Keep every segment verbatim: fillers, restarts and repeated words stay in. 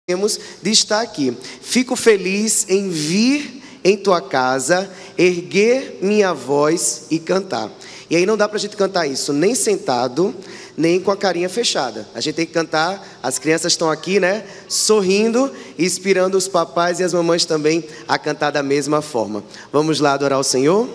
de estar aqui. Fico feliz em vir em tua casa, erguer minha voz e cantar. E aí não dá para a gente cantar isso nem sentado, nem com a carinha fechada. A gente tem que cantar, as crianças estão aqui, né, sorrindo e inspirando os papais e as mamães também a cantar da mesma forma. Vamos lá adorar o Senhor?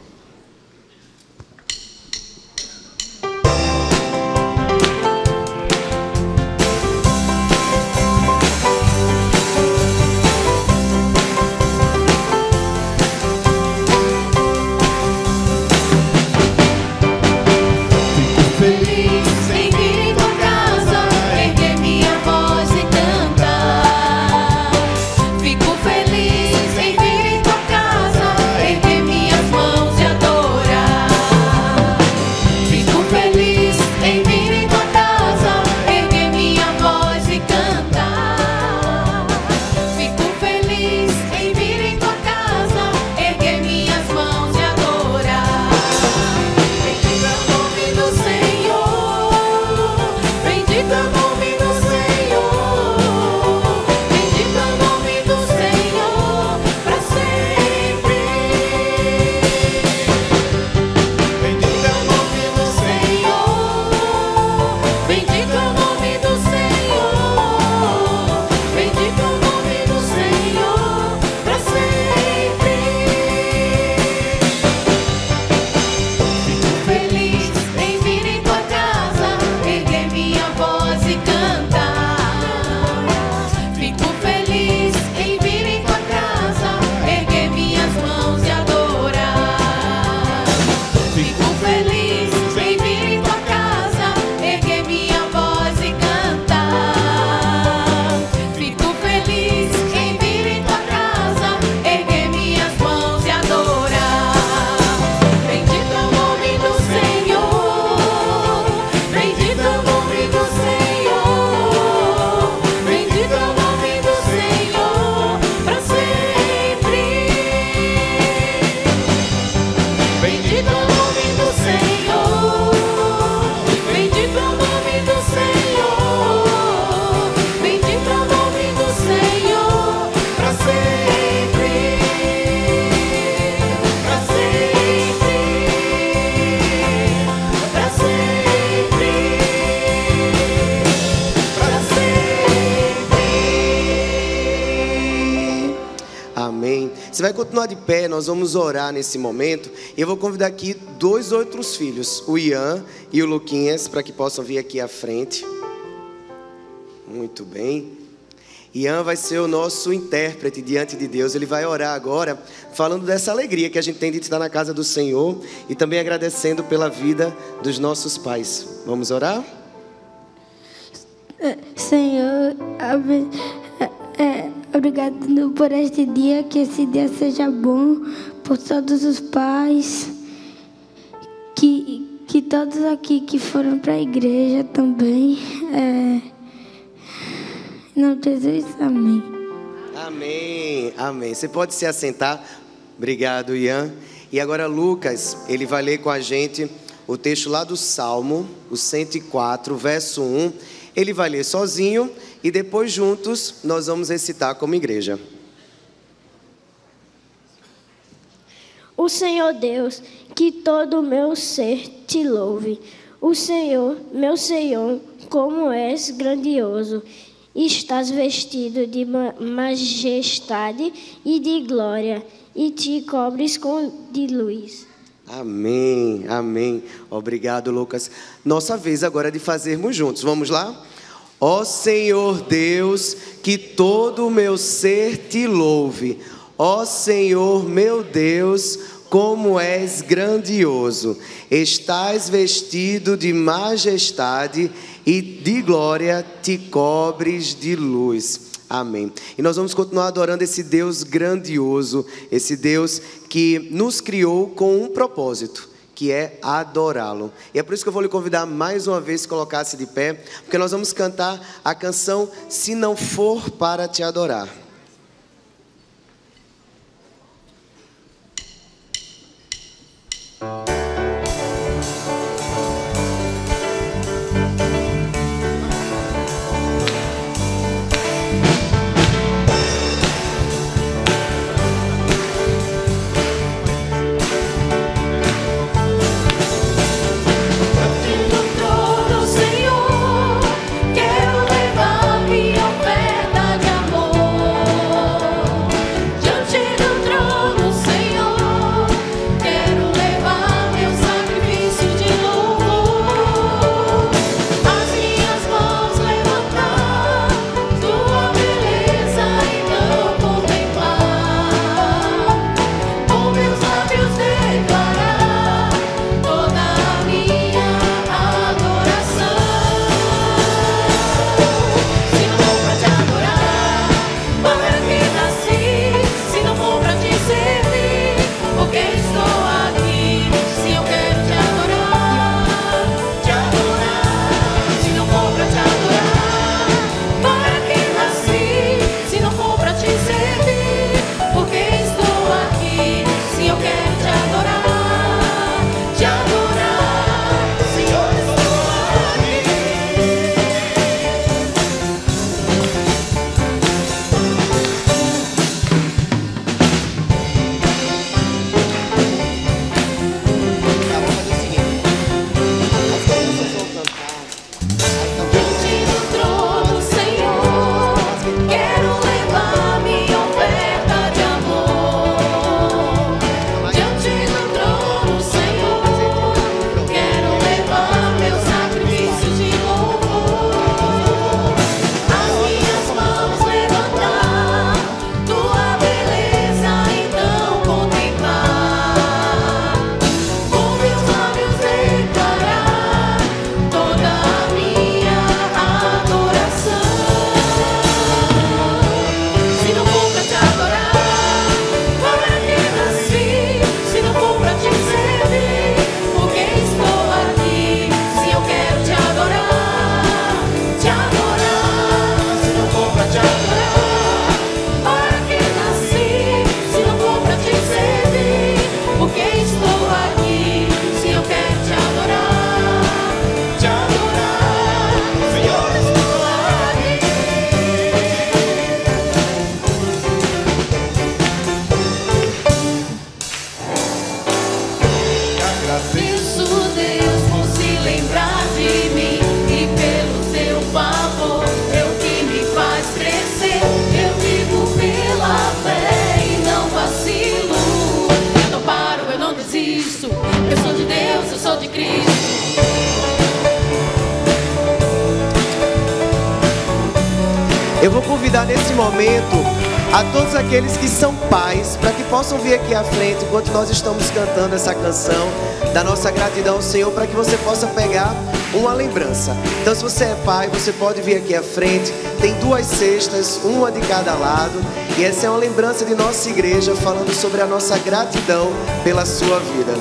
Você vai continuar de pé, nós vamos orar nesse momento. E eu vou convidar aqui dois outros filhos, o Ian e o Luquinhas, para que possam vir aqui à frente. Muito bem. Ian vai ser o nosso intérprete diante de Deus. Ele vai orar agora, falando dessa alegria que a gente tem de estar na casa do Senhor e também agradecendo pela vida dos nossos pais. Vamos orar? Senhor, é, obrigado por este dia, que esse dia seja bom por todos os pais, que, que todos aqui que foram para a igreja também, é, em nome de Jesus, amém. Amém, amém. Você pode se assentar. Obrigado, Ian. E agora Lucas, ele vai ler com a gente o texto lá do Salmo, o cento e quatro, verso um. Ele vai ler sozinho e depois juntos nós vamos recitar como igreja. O Senhor Deus, que todo o meu ser te louve. O Senhor, meu Senhor, como és grandioso. Estás vestido de majestade e de glória, e te cobres com de luz. Amém, amém. Obrigado, Lucas. Nossa vez agora de fazermos juntos. Vamos lá? Ó Senhor Deus, que todo o meu ser te louve. Ó Senhor, meu Deus, como és grandioso. Estás vestido de majestade e de glória te cobres de luz. Amém. E nós vamos continuar adorando esse Deus grandioso, esse Deus que nos criou com um propósito, que é adorá-lo. E é por isso que eu vou lhe convidar mais uma vez a colocar-se de pé, porque nós vamos cantar a canção Se Não For Para Te Adorar. Cristo. Eu sou de Deus, eu sou de Cristo. Eu vou convidar nesse momento a todos aqueles que são pais, para que possam vir aqui à frente enquanto nós estamos cantando essa canção da nossa gratidão ao Senhor, para que você possa pegar uma lembrança. Então, se você é pai, você pode vir aqui à frente. Tem duas cestas, uma de cada lado, e essa é uma lembrança de nossa igreja falando sobre a nossa gratidão pela sua vida.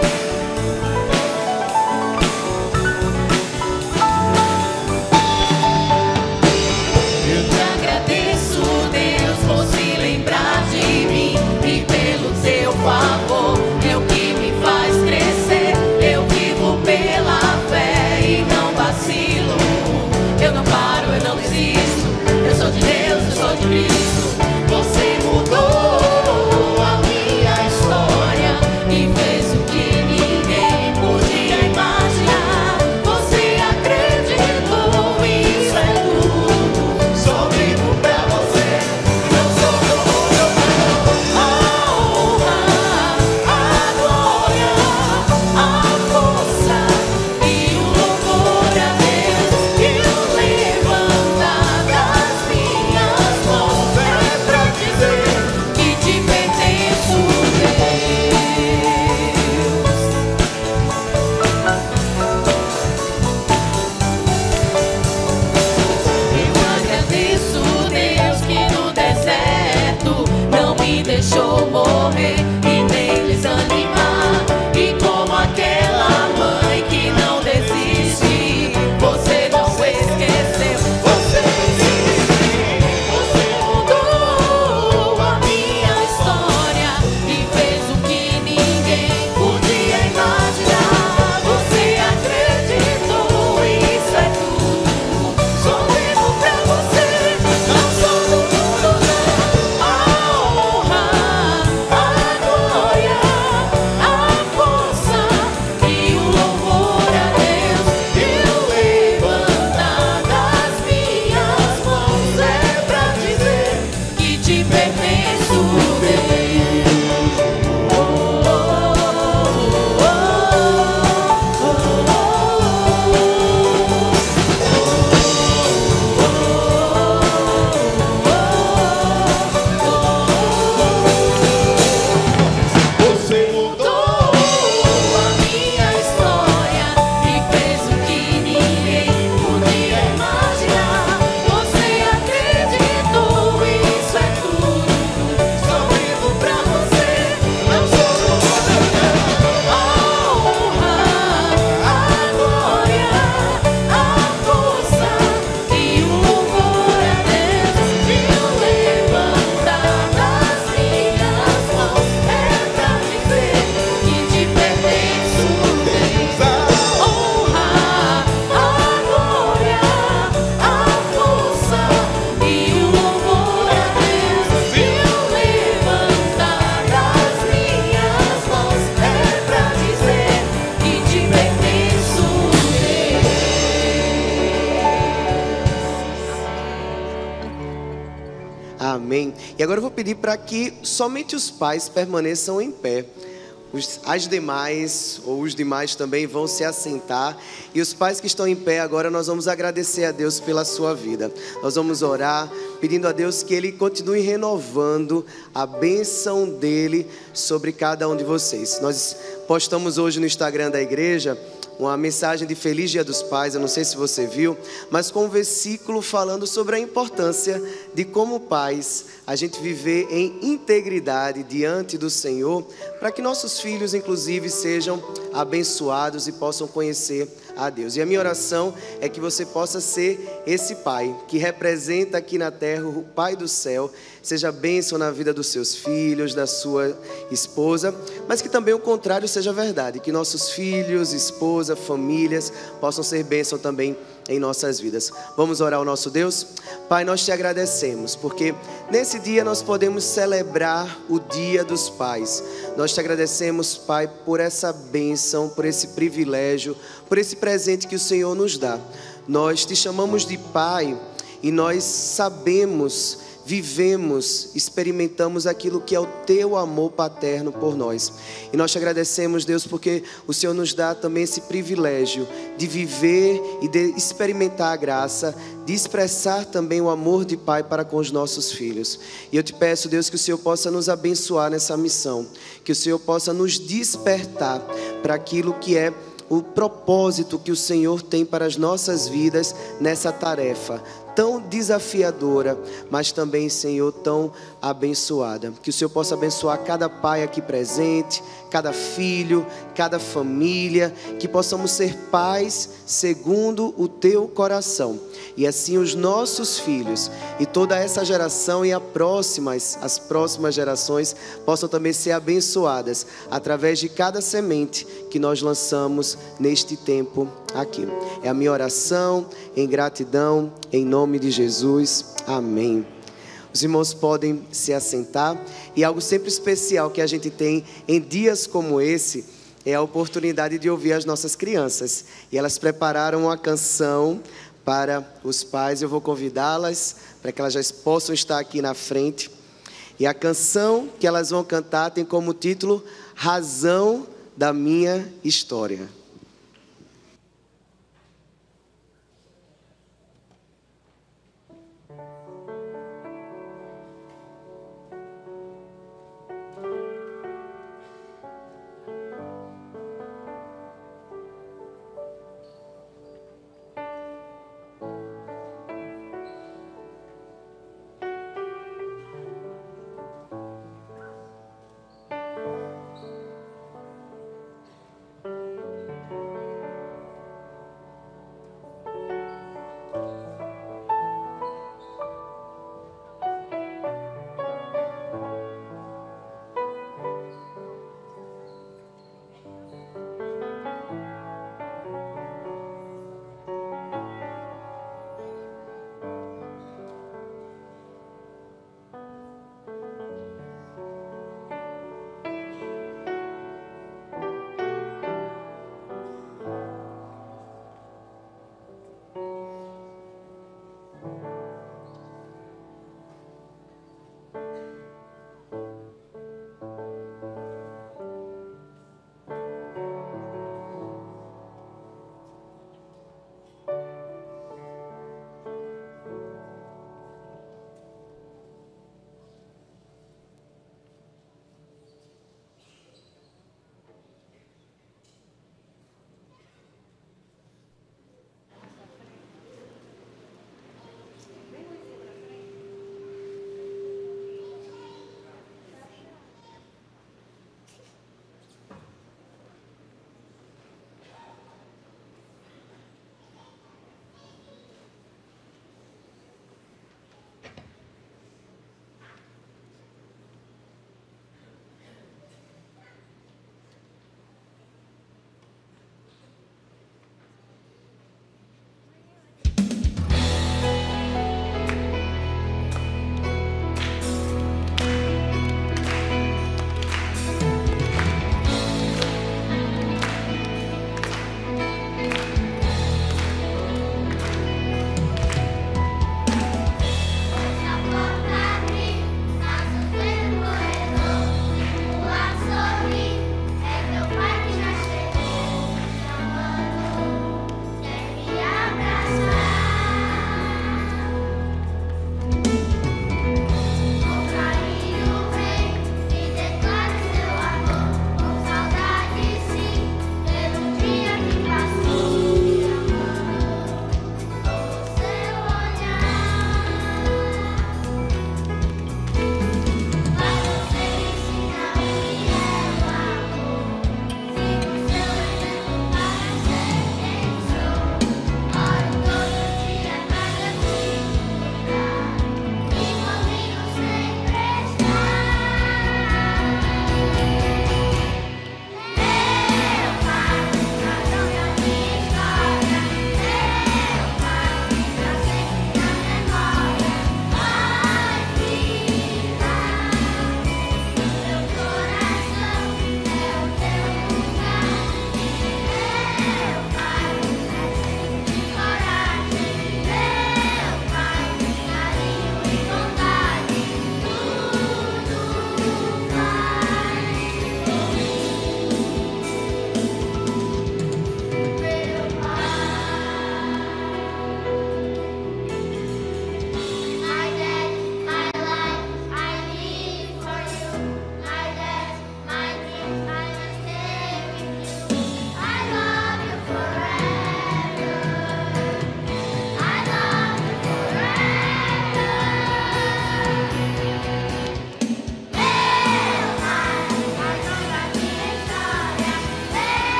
Amém. E agora eu vou pedir para que somente os pais permaneçam em pé. Os, as demais, ou os demais também vão se assentar. E os pais que estão em pé agora, nós vamos agradecer a Deus pela sua vida. Nós vamos orar, pedindo a Deus que Ele continue renovando a bênção dEle sobre cada um de vocês. Nós postamos hoje no Instagram da igreja uma mensagem de Feliz Dia dos Pais, eu não sei se você viu, mas com um versículo falando sobre a importância de, como pais, a gente viver em integridade diante do Senhor, para que nossos filhos, inclusive, sejam abençoados e possam conhecer a Deus. E a minha oração é que você possa ser esse pai, que representa aqui na terra o Pai do céu, seja bênção na vida dos seus filhos, da sua esposa, mas que também o contrário seja verdade, que nossos filhos, esposa, famílias possam ser bênção também em nossas vidas. Vamos orar ao nosso Deus? Pai, nós te agradecemos, porque nesse dia nós podemos celebrar o Dia dos Pais. Nós te agradecemos, Pai, por essa bênção, por esse privilégio, por esse presente que o Senhor nos dá. Nós te chamamos de Pai e nós sabemos vivemos, experimentamos aquilo que é o teu amor paterno por nós. E nós te agradecemos, Deus, porque o Senhor nos dá também esse privilégio de viver e de experimentar a graça, de expressar também o amor de Pai para com os nossos filhos. E eu te peço, Deus, que o Senhor possa nos abençoar nessa missão, que o Senhor possa nos despertar para aquilo que é o propósito que o Senhor tem para as nossas vidas nessa tarefa tão desafiadora, mas também, Senhor, tão abençoada. Que o Senhor possa abençoar cada pai aqui presente, cada filho, cada família, que possamos ser pais segundo o teu coração. E assim os nossos filhos e toda essa geração e a próximas, as próximas gerações possam também ser abençoadas através de cada semente que nós lançamos neste tempo aqui. É a minha oração em gratidão, em nome de Jesus. Amém. Os irmãos podem se assentar. E algo sempre especial que a gente tem em dias como esse é a oportunidade de ouvir as nossas crianças. E elas prepararam uma canção para os pais. Eu vou convidá-las para que elas já possam estar aqui na frente. E a canção que elas vão cantar tem como título Razão da Minha História.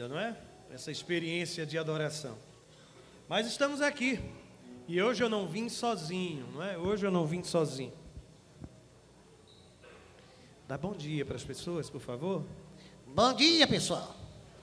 ainda, não é? Essa experiência de adoração. Mas estamos aqui. E hoje eu não vim sozinho, não é? Hoje eu não vim sozinho. Dá bom dia para as pessoas, por favor. Bom dia, pessoal.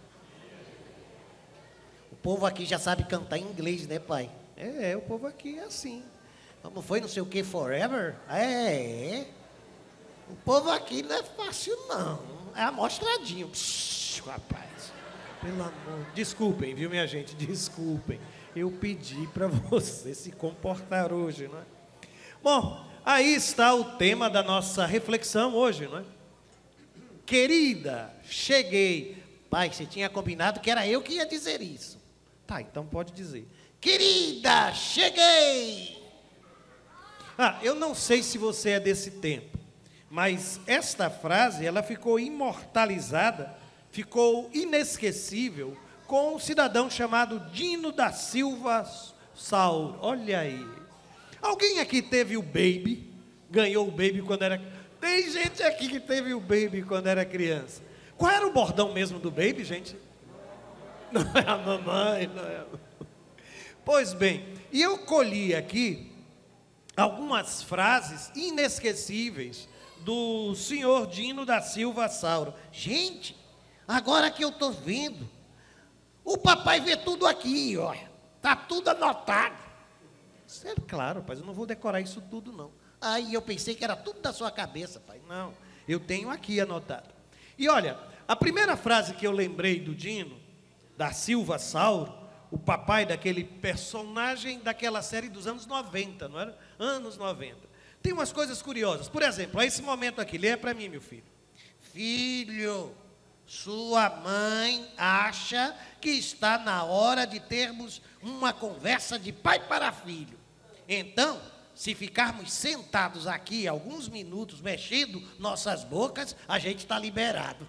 O povo aqui já sabe cantar em inglês, né, pai? É, o povo aqui é assim. Como foi, não sei o que, forever? É, o povo aqui não é fácil, não. É amostradinho. Psh, rapaz, pelo amor. Desculpem, viu, minha gente? Desculpem. Eu pedi para você se comportar hoje, não é? Bom, aí está o tema da nossa reflexão hoje, não é? Querida, cheguei. Pai, você tinha combinado que era eu que ia dizer isso. Tá, então pode dizer. Querida, cheguei. Ah, eu não sei se você é desse tempo, mas esta frase, ela ficou imortalizada, ficou inesquecível com um cidadão chamado Dino da Silva Sauro. Olha aí. Alguém aqui teve o baby? Ganhou o baby quando era... Tem gente aqui que teve o baby quando era criança. Qual era o bordão mesmo do baby, gente? Não é a mamãe, não é a... Pois bem, e eu colhi aqui algumas frases inesquecíveis do senhor Dino da Silva Sauro. Gente, agora que eu estou vendo, o papai vê tudo aqui, olha. Está tudo anotado. Sério, claro, pai, eu não vou decorar isso tudo, não. Aí eu pensei que era tudo da sua cabeça, pai. Não, eu tenho aqui anotado. E olha, a primeira frase que eu lembrei do Dino, da Silva Sauro, o papai daquele personagem daquela série dos anos noventa, não era? Anos noventa. Tem umas coisas curiosas. Por exemplo, a esse momento aqui, leia para mim, meu filho. Filho, sua mãe acha que está na hora de termos uma conversa de pai para filho. Então, se ficarmos sentados aqui alguns minutos mexendo nossas bocas, a gente está liberado.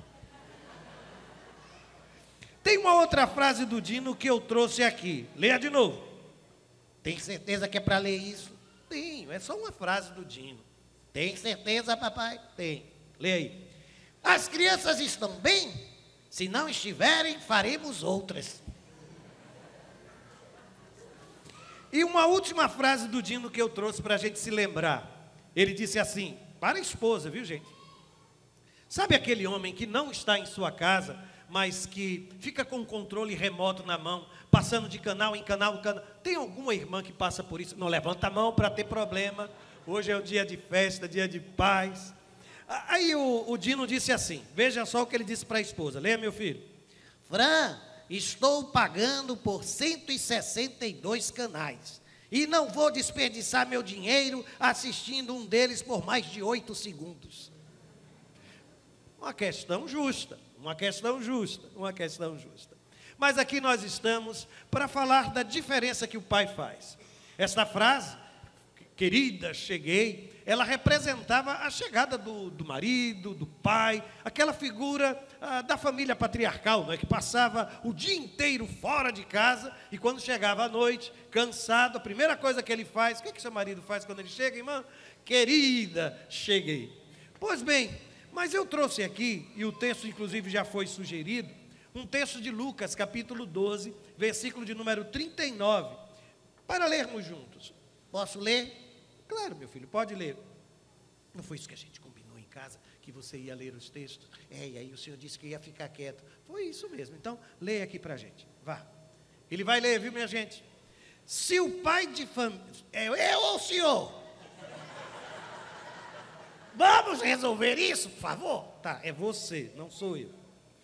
Tem uma outra frase do Dino que eu trouxe aqui. Leia de novo. Tem certeza que é para ler isso? Tenho, é só uma frase do Dino. Tem certeza, papai? Tem. Leia aí. As crianças estão bem? Se não estiverem, faremos outras. E uma última frase do Dino que eu trouxe para a gente se lembrar. Ele disse assim, para a esposa, viu, gente? Sabe aquele homem que não está em sua casa, mas que fica com o controle remoto na mão, passando de canal em canal, canal. Tem alguma irmã que passa por isso? Não levanta a mão para ter problema. Hoje é o dia de festa, dia de paz. Aí o, o Dino disse assim, veja só o que ele disse para a esposa. Leia, meu filho. Fran, estou pagando por cento e sessenta e dois canais. E não vou desperdiçar meu dinheiro assistindo um deles por mais de oito segundos. Uma questão justa. Uma questão justa, uma questão justa. Mas aqui nós estamos para falar da diferença que o pai faz. Esta frase, querida, cheguei, ela representava a chegada do, do marido, do pai, aquela figura ah, da família patriarcal, não é? Que passava o dia inteiro fora de casa e quando chegava à noite, cansado, a primeira coisa que ele faz, o que, que seu marido faz quando ele chega, irmã? Querida, cheguei. Pois bem, mas eu trouxe aqui, e o texto inclusive já foi sugerido, um texto de Lucas, capítulo doze, versículo de número trinta e nove, para lermos juntos. Posso ler? Claro, meu filho, pode ler. Não foi isso que a gente combinou em casa, que você ia ler os textos? É, e aí o senhor disse que ia ficar quieto. Foi isso mesmo, então leia aqui para a gente, vá. Ele vai ler, viu, minha gente? Se o pai de família... É eu ou o senhor? Vamos resolver isso, por favor? Tá, é você, não sou eu.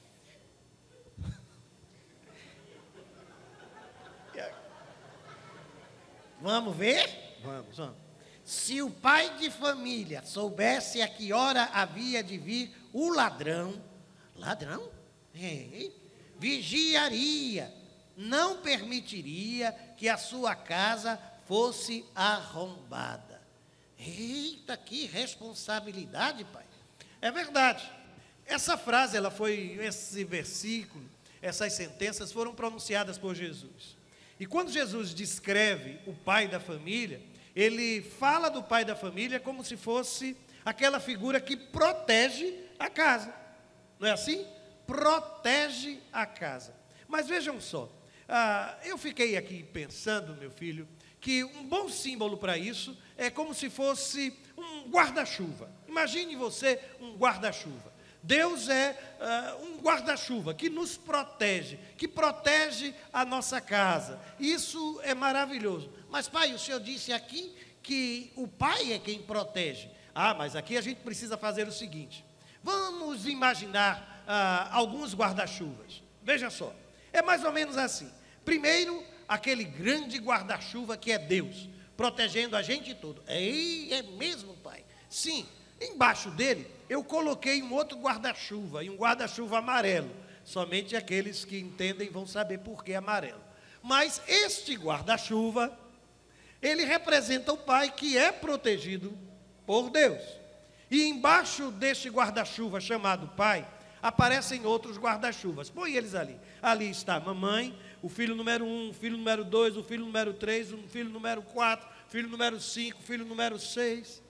Vamos ver? Vamos, vamos. Se o pai de família soubesse a que hora havia de vir o ladrão, ladrão? É, vigiaria, não permitiria que a sua casa fosse arrombada. Eita, que responsabilidade, pai. É verdade. Essa frase, ela foi, esse versículo, essas sentenças foram pronunciadas por Jesus. E quando Jesus descreve o pai da família, ele fala do pai da família como se fosse aquela figura que protege a casa. Não é assim? Protege a casa. Mas vejam só, ah, eu fiquei aqui pensando, meu filho, que um bom símbolo para isso é como se fosse um guarda-chuva. Imagine você um guarda-chuva. Deus é uh, um guarda-chuva que nos protege, que protege a nossa casa. Isso é maravilhoso. Mas, pai, o senhor disse aqui que o pai é quem protege. Ah, mas aqui a gente precisa fazer o seguinte. Vamos imaginar uh, alguns guarda-chuvas. Veja só, é mais ou menos assim. Primeiro, aquele grande guarda-chuva que é Deus, protegendo a gente todo. Ei, é mesmo, pai? Sim, embaixo dele eu coloquei um outro guarda-chuva, e um guarda-chuva amarelo. Somente aqueles que entendem vão saber por que amarelo. Mas este guarda-chuva, ele representa o pai que é protegido por Deus. E embaixo deste guarda-chuva chamado pai, aparecem outros guarda-chuvas. Põe eles ali. Ali está a mamãe, o filho número um, o filho número dois, o filho número três, o filho número quatro, o filho número cinco, o filho número seis.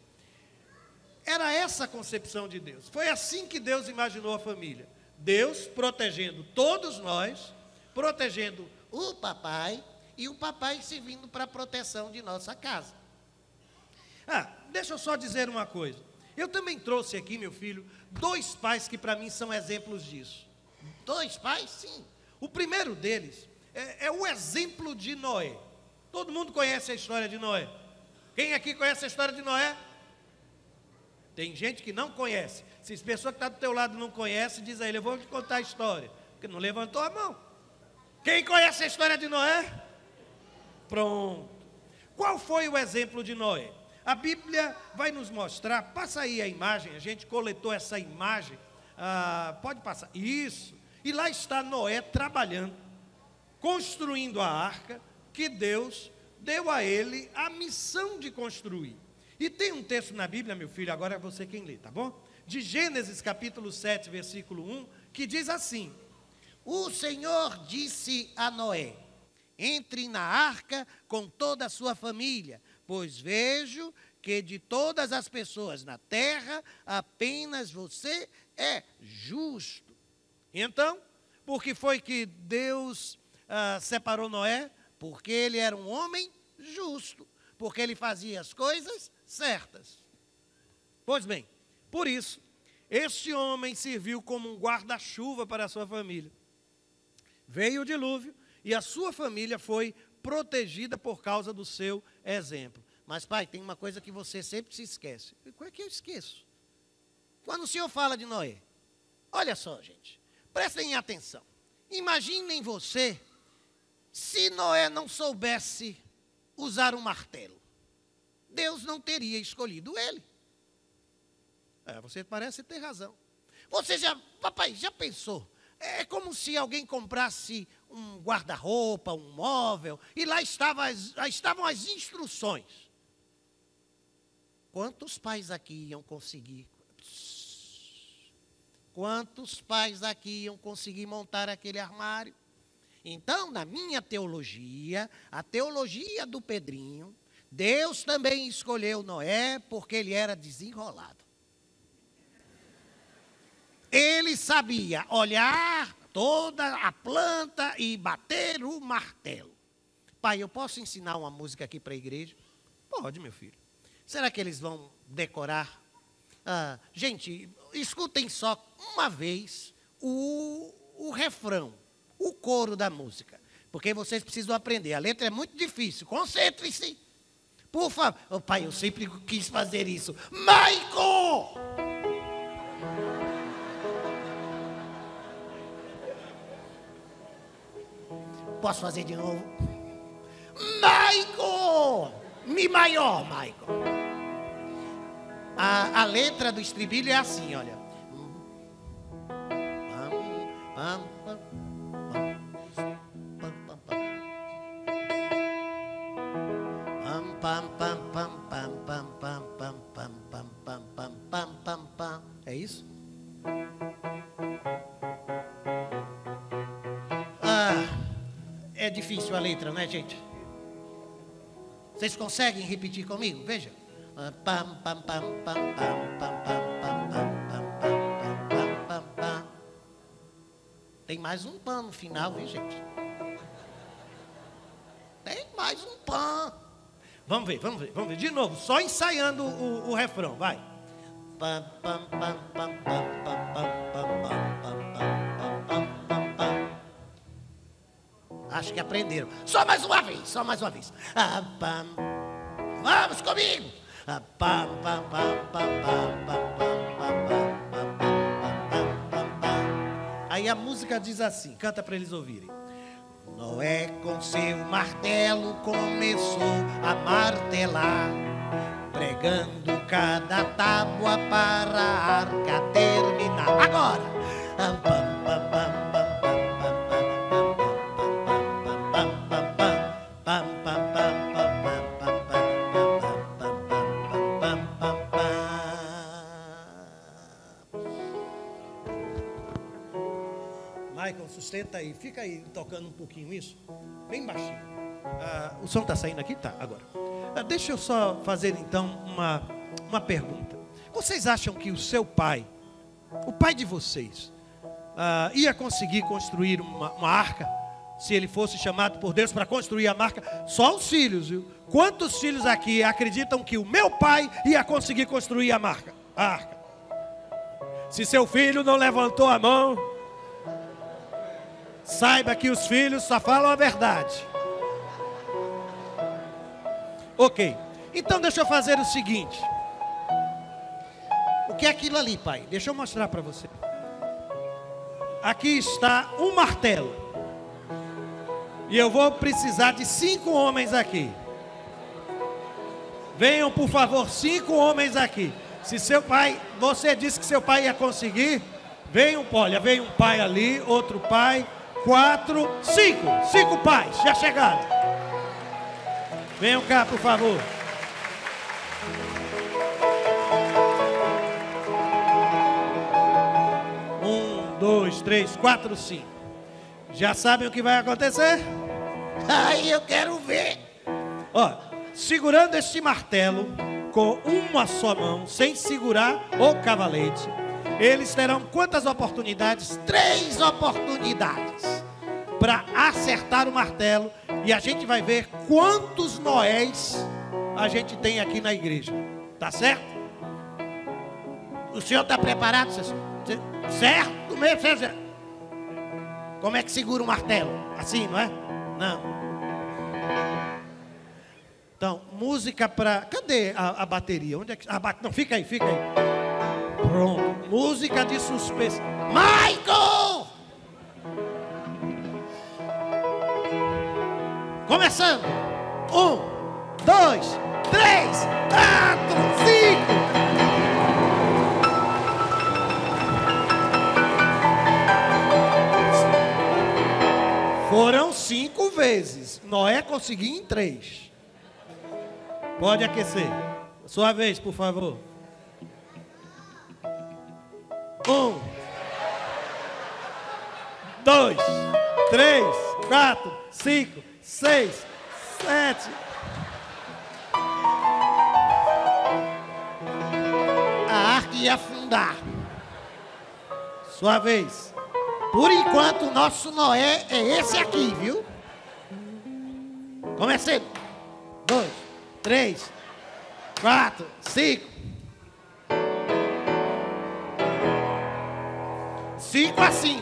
Era essa a concepção de Deus. Foi assim que Deus imaginou a família. Deus protegendo todos nós, protegendo o papai e o papai servindo para a proteção de nossa casa. Ah, deixa eu só dizer uma coisa. Eu também trouxe aqui, meu filho, dois pais que para mim são exemplos disso. Dois pais? Sim. O primeiro deles é, é o exemplo de Noé. Todo mundo conhece a história de Noé. Quem aqui conhece a história de Noé? Tem gente que não conhece. Se a pessoa que está do teu lado não conhece, diz a ele, eu vou te contar a história. Porque não levantou a mão. Quem conhece a história de Noé? Pronto. Qual foi o exemplo de Noé? A Bíblia vai nos mostrar, passa aí a imagem, a gente coletou essa imagem, ah, pode passar, isso, e lá está Noé trabalhando, construindo a arca, que Deus deu a ele a missão de construir. E tem um texto na Bíblia, meu filho, agora é você quem lê, tá bom? De Gênesis capítulo sete, versículo um, que diz assim: o Senhor disse a Noé, entre na arca com toda a sua família, pois vejo que de todas as pessoas na terra, apenas você é justo. Então, por que foi que Deus ah, separou Noé? Porque ele era um homem justo, porque ele fazia as coisas certas. Pois bem, por isso, este homem serviu como um guarda-chuva para a sua família. Veio o dilúvio e a sua família foi protegida por causa do seu exemplo. Mas, pai, tem uma coisa que você sempre se esquece. Qual é que eu esqueço? Quando o senhor fala de Noé, olha só, gente, prestem atenção. Imaginem você se Noé não soubesse usar um martelo. Deus não teria escolhido ele. É, você parece ter razão. Você já, papai, já pensou? É como se alguém comprasse um guarda-roupa, um móvel, e lá, estava as, lá estavam as instruções. Quantos pais aqui iam conseguir? Quantos pais aqui iam conseguir montar aquele armário? Então, na minha teologia, a teologia do Pedrinho, Deus também escolheu Noé porque ele era desenrolado. Ele sabia olhar toda a planta e bater o martelo. Pai, eu posso ensinar uma música aqui para a igreja? Pode, meu filho. Será que eles vão decorar? Ah, gente, escutem só uma vez o, o refrão, o coro da música. Porque vocês precisam aprender. A letra é muito difícil. Concentre-se. Por favor. Oh, pai, eu sempre quis fazer isso. Maico! Posso fazer de novo? Maico! Mi maior, Maico. A, a letra do estribilho é assim, olha. É isso? Ah, é difícil a letra, né, gente? Vocês conseguem repetir comigo? Veja. Pam, pam, pam, pam, pam, pam, pam, pam, pam, pam, pam, pam. Tem mais um pã no final, viu, gente? Tem mais um pã. Vamos ver, vamos ver, vamos ver. De novo, só ensaiando o, o refrão, vai. Pam, pam, pam, pam, pam, pam, pam, pam, pam, pam, pam, pam, pam. Acho que aprenderam. Só mais uma vez, só mais uma vez. Ah, pam. Vamos comigo. Ah, pam, pam, pam, pam, pam, pam, pam, pam, pam, pam, pam. Aí a música diz assim, canta para eles ouvirem. Noé com seu martelo começou a martelar, pregando cada tábua para a arca terminar. Agora! Michael, sustenta aí, fica aí tocando um pouquinho isso, bem baixinho. Ah, o som está saindo aqui? Tá, agora. Ah, deixa eu só fazer então uma, uma pergunta. Vocês acham que o seu pai, o pai de vocês, ah, ia conseguir construir uma, uma arca, se ele fosse chamado por Deus para construir a arca? Só os filhos, viu? Quantos filhos aqui acreditam que o meu pai ia conseguir construir a arca? A arca? Se seu filho não levantou a mão, saiba que os filhos só falam a verdade. Ok, então deixa eu fazer o seguinte. O que é aquilo ali, pai? Deixa eu mostrar para você. Aqui está um martelo. E eu vou precisar de cinco homens aqui. Venham, por favor, cinco homens aqui. Se seu pai, você disse que seu pai ia conseguir, venham, olha, vem um pai ali, outro pai, quatro, cinco, cinco pais, já chegaram. Venham cá, por favor. Um, dois, três, quatro, cinco. Já sabem o que vai acontecer? Ai, eu quero ver. Ó, segurando este martelo com uma só mão, sem segurar o cavalete, eles terão quantas oportunidades? Três oportunidades para acertar o martelo. E a gente vai ver quantos Noés a gente tem aqui na igreja. Tá certo? O senhor está preparado? Certo mesmo? Como é que segura o martelo? Assim, não é? Não. Então, música para... Cadê a, a bateria? Onde é que... A bat... Não, fica aí, fica aí. Pronto. Música de suspense. Michael! Começando. Um, dois, três, quatro, cinco. Foram cinco vezes. Noé conseguiu em três. Pode aquecer. Sua vez, por favor. Um, dois, três, quatro, cinco, seis, sete. A arca ia afundar. Sua vez. Por enquanto, o nosso Noé é esse aqui, viu? Comecei. Dois, três, quatro, cinco. Cinco a cinco.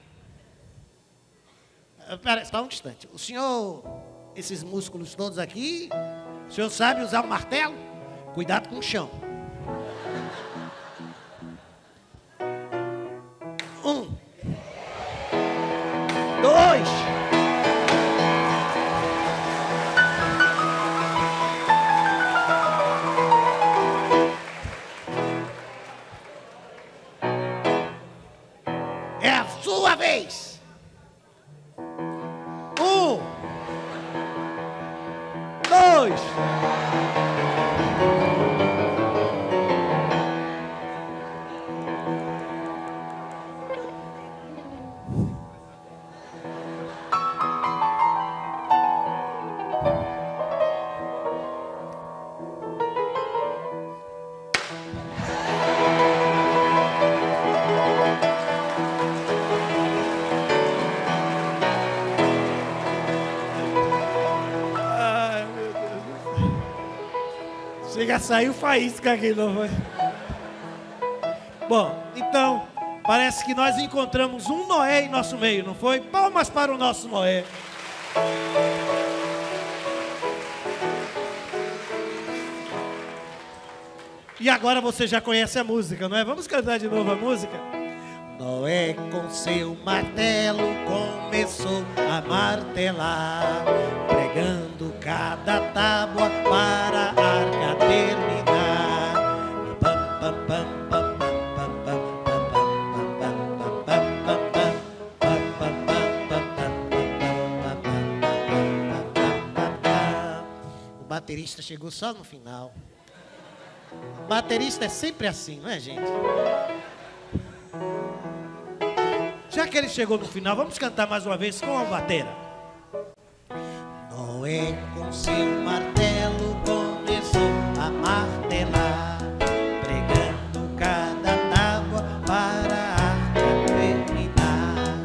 Espera, só um instante. O senhor, esses músculos todos aqui, o senhor sabe usar o martelo? Cuidado com o chão. Um. Dois. É a sua vez. Um, dois. Chega, saiu faísca aqui, não foi? Bom, então, parece que nós encontramos um Noé em nosso meio, não foi? Palmas para o nosso Noé. E agora você já conhece a música, não é? Vamos cantar de novo a música? Noé com seu martelo começou a martelar, pregando cada tábua para a arca terminar. Pam, pam, pam, pam, pam, pam, pam, pam, pam. O baterista chegou só no final. O baterista é sempre assim, não é, gente? Já que ele chegou no final, vamos cantar mais uma vez com a batera. Noé com seu martelo começou a martelar, pregando cada tábua para a arca terminar.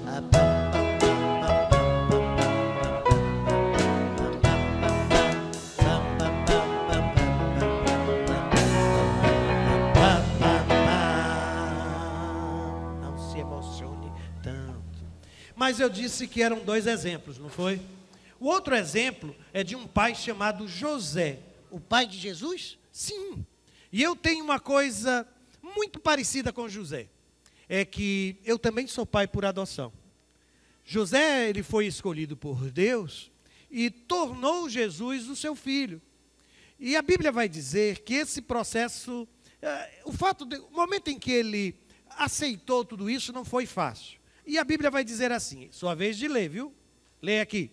Não se emocione tanto. Mas eu disse que eram dois exemplos, não foi? O outro exemplo é de um pai chamado José. O pai de Jesus? Sim. E eu tenho uma coisa muito parecida com José. É que eu também sou pai por adoção. José, ele foi escolhido por Deus e tornou Jesus o seu filho. E a Bíblia vai dizer que esse processo, é, o fato de, o momento em que ele aceitou tudo isso não foi fácil. E a Bíblia vai dizer assim, sua vez de ler, viu? Lê aqui.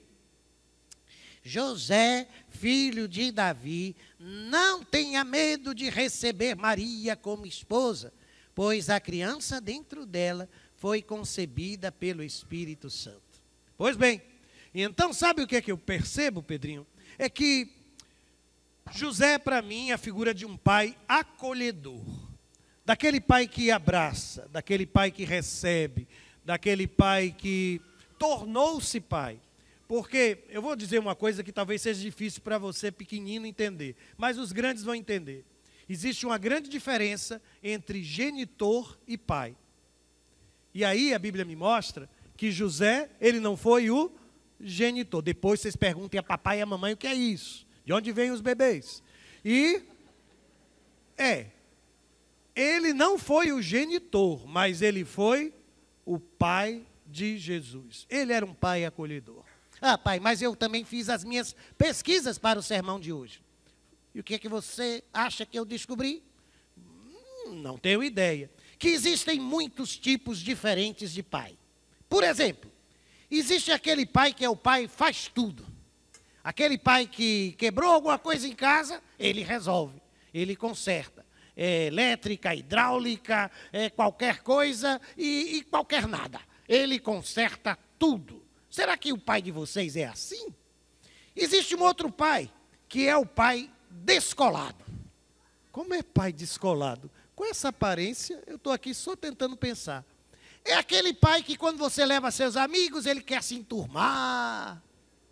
José, filho de Davi, não tenha medo de receber Maria como esposa, pois a criança dentro dela foi concebida pelo Espírito Santo. Pois bem, e então sabe o que é que eu percebo, Pedrinho? É que José, para mim, é a figura de um pai acolhedor. Daquele pai que abraça, daquele pai que recebe, daquele pai que tornou-se pai. Porque eu vou dizer uma coisa que talvez seja difícil para você pequenino entender, mas os grandes vão entender. Existe uma grande diferença entre genitor e pai. E aí a Bíblia me mostra que José, ele não foi o genitor. Depois vocês perguntem a papai e a mamãe o que é isso. De onde vêm os bebês? E, é, ele não foi o genitor, mas ele foi o pai de Jesus. Ele era um pai acolhedor. Ah, pai, mas eu também fiz as minhas pesquisas para o sermão de hoje. E o que é que você acha que eu descobri? Hum, não tenho ideia. Que existem muitos tipos diferentes de pai. Por exemplo, existe aquele pai que é o pai faz tudo. Aquele pai que quebrou alguma coisa em casa, ele resolve, ele conserta. É elétrica, hidráulica, é qualquer coisa e, e qualquer nada. Ele conserta tudo. Será que o pai de vocês é assim? Existe um outro pai, que é o pai descolado. Como é pai descolado? Com essa aparência, eu estou aqui só tentando pensar. É aquele pai que quando você leva seus amigos, ele quer se enturmar.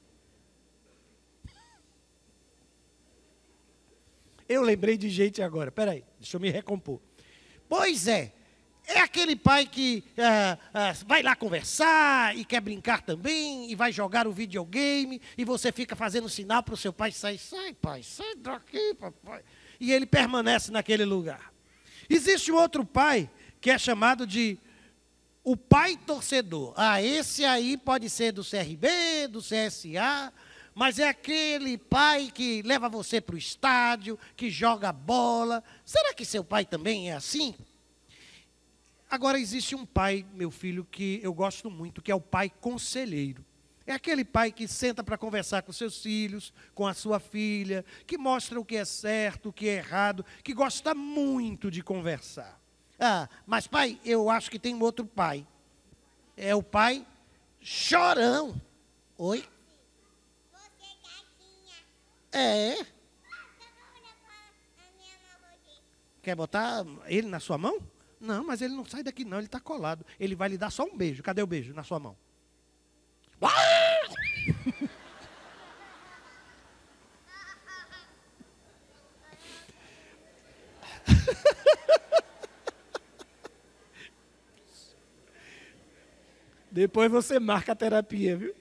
Eu lembrei de gente agora, peraí, deixa eu me recompor. Pois é. É aquele pai que ah, ah, vai lá conversar e quer brincar também, e vai jogar o videogame, e você fica fazendo sinal para o seu pai sair. Sai, pai, sai daqui, papai. E ele permanece naquele lugar. Existe um outro pai que é chamado de o pai torcedor. Ah, esse aí pode ser do C R B, do C S A, mas é aquele pai que leva você para o estádio, que joga bola. Será que seu pai também é assim? Agora, existe um pai, meu filho, que eu gosto muito, que é o pai conselheiro. É aquele pai que senta para conversar com seus filhos, com a sua filha, que mostra o que é certo, o que é errado, que gosta muito de conversar. Ah, mas pai, eu acho que tem um outro pai. É o pai chorão. Oi? É. Quer botar ele na sua mão? Não, mas ele não sai daqui não, ele está colado. Ele vai lhe dar só um beijo. Cadê o beijo? Na sua mão. Depois você marca a terapia, viu?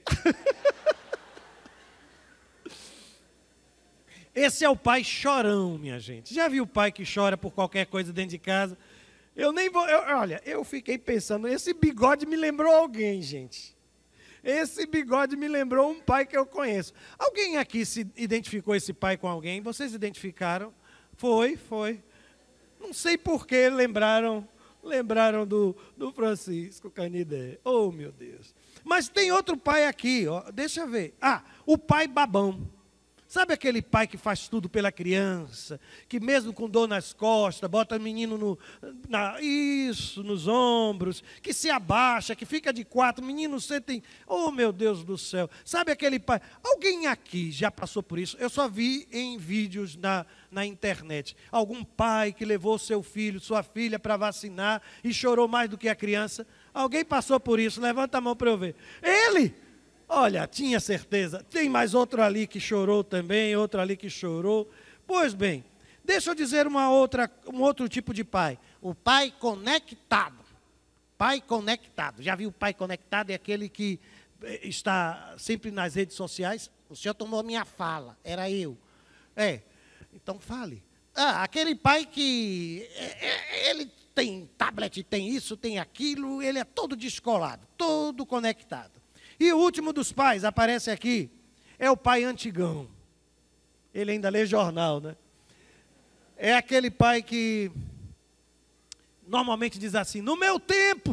Esse é o pai chorão, minha gente. Já viu o pai que chora por qualquer coisa dentro de casa? Eu nem vou... Eu, olha, eu fiquei pensando, esse bigode me lembrou alguém, gente. Esse bigode me lembrou um pai que eu conheço. Alguém aqui se identificou esse pai com alguém? Vocês identificaram? Foi, foi. Não sei por que lembraram, lembraram do, do Francisco Canidé. Oh, meu Deus. Mas tem outro pai aqui, ó, deixa eu ver. Ah, o pai babão. Sabe aquele pai que faz tudo pela criança, que mesmo com dor nas costas, bota o menino no, na, isso, nos ombros, que se abaixa, que fica de quatro, menino sentem, oh meu Deus do céu. Sabe aquele pai, alguém aqui já passou por isso? Eu só vi em vídeos na, na internet, algum pai que levou seu filho, sua filha para vacinar e chorou mais do que a criança. Alguém passou por isso? Levanta a mão para eu ver. Ele! Olha, tinha certeza. Tem mais outro ali que chorou também, outro ali que chorou. Pois bem, deixa eu dizer uma outra, um outro tipo de pai. O pai conectado. Pai conectado. Já viu o pai conectado? É aquele que está sempre nas redes sociais. O senhor tomou minha fala, era eu. É, então fale. Ah, aquele pai que ele tem tablet, tem isso, tem aquilo, ele é todo descolado, todo conectado. E o último dos pais, aparece aqui, é o pai antigão. Ele ainda lê jornal, né? É aquele pai que normalmente diz assim, no meu tempo,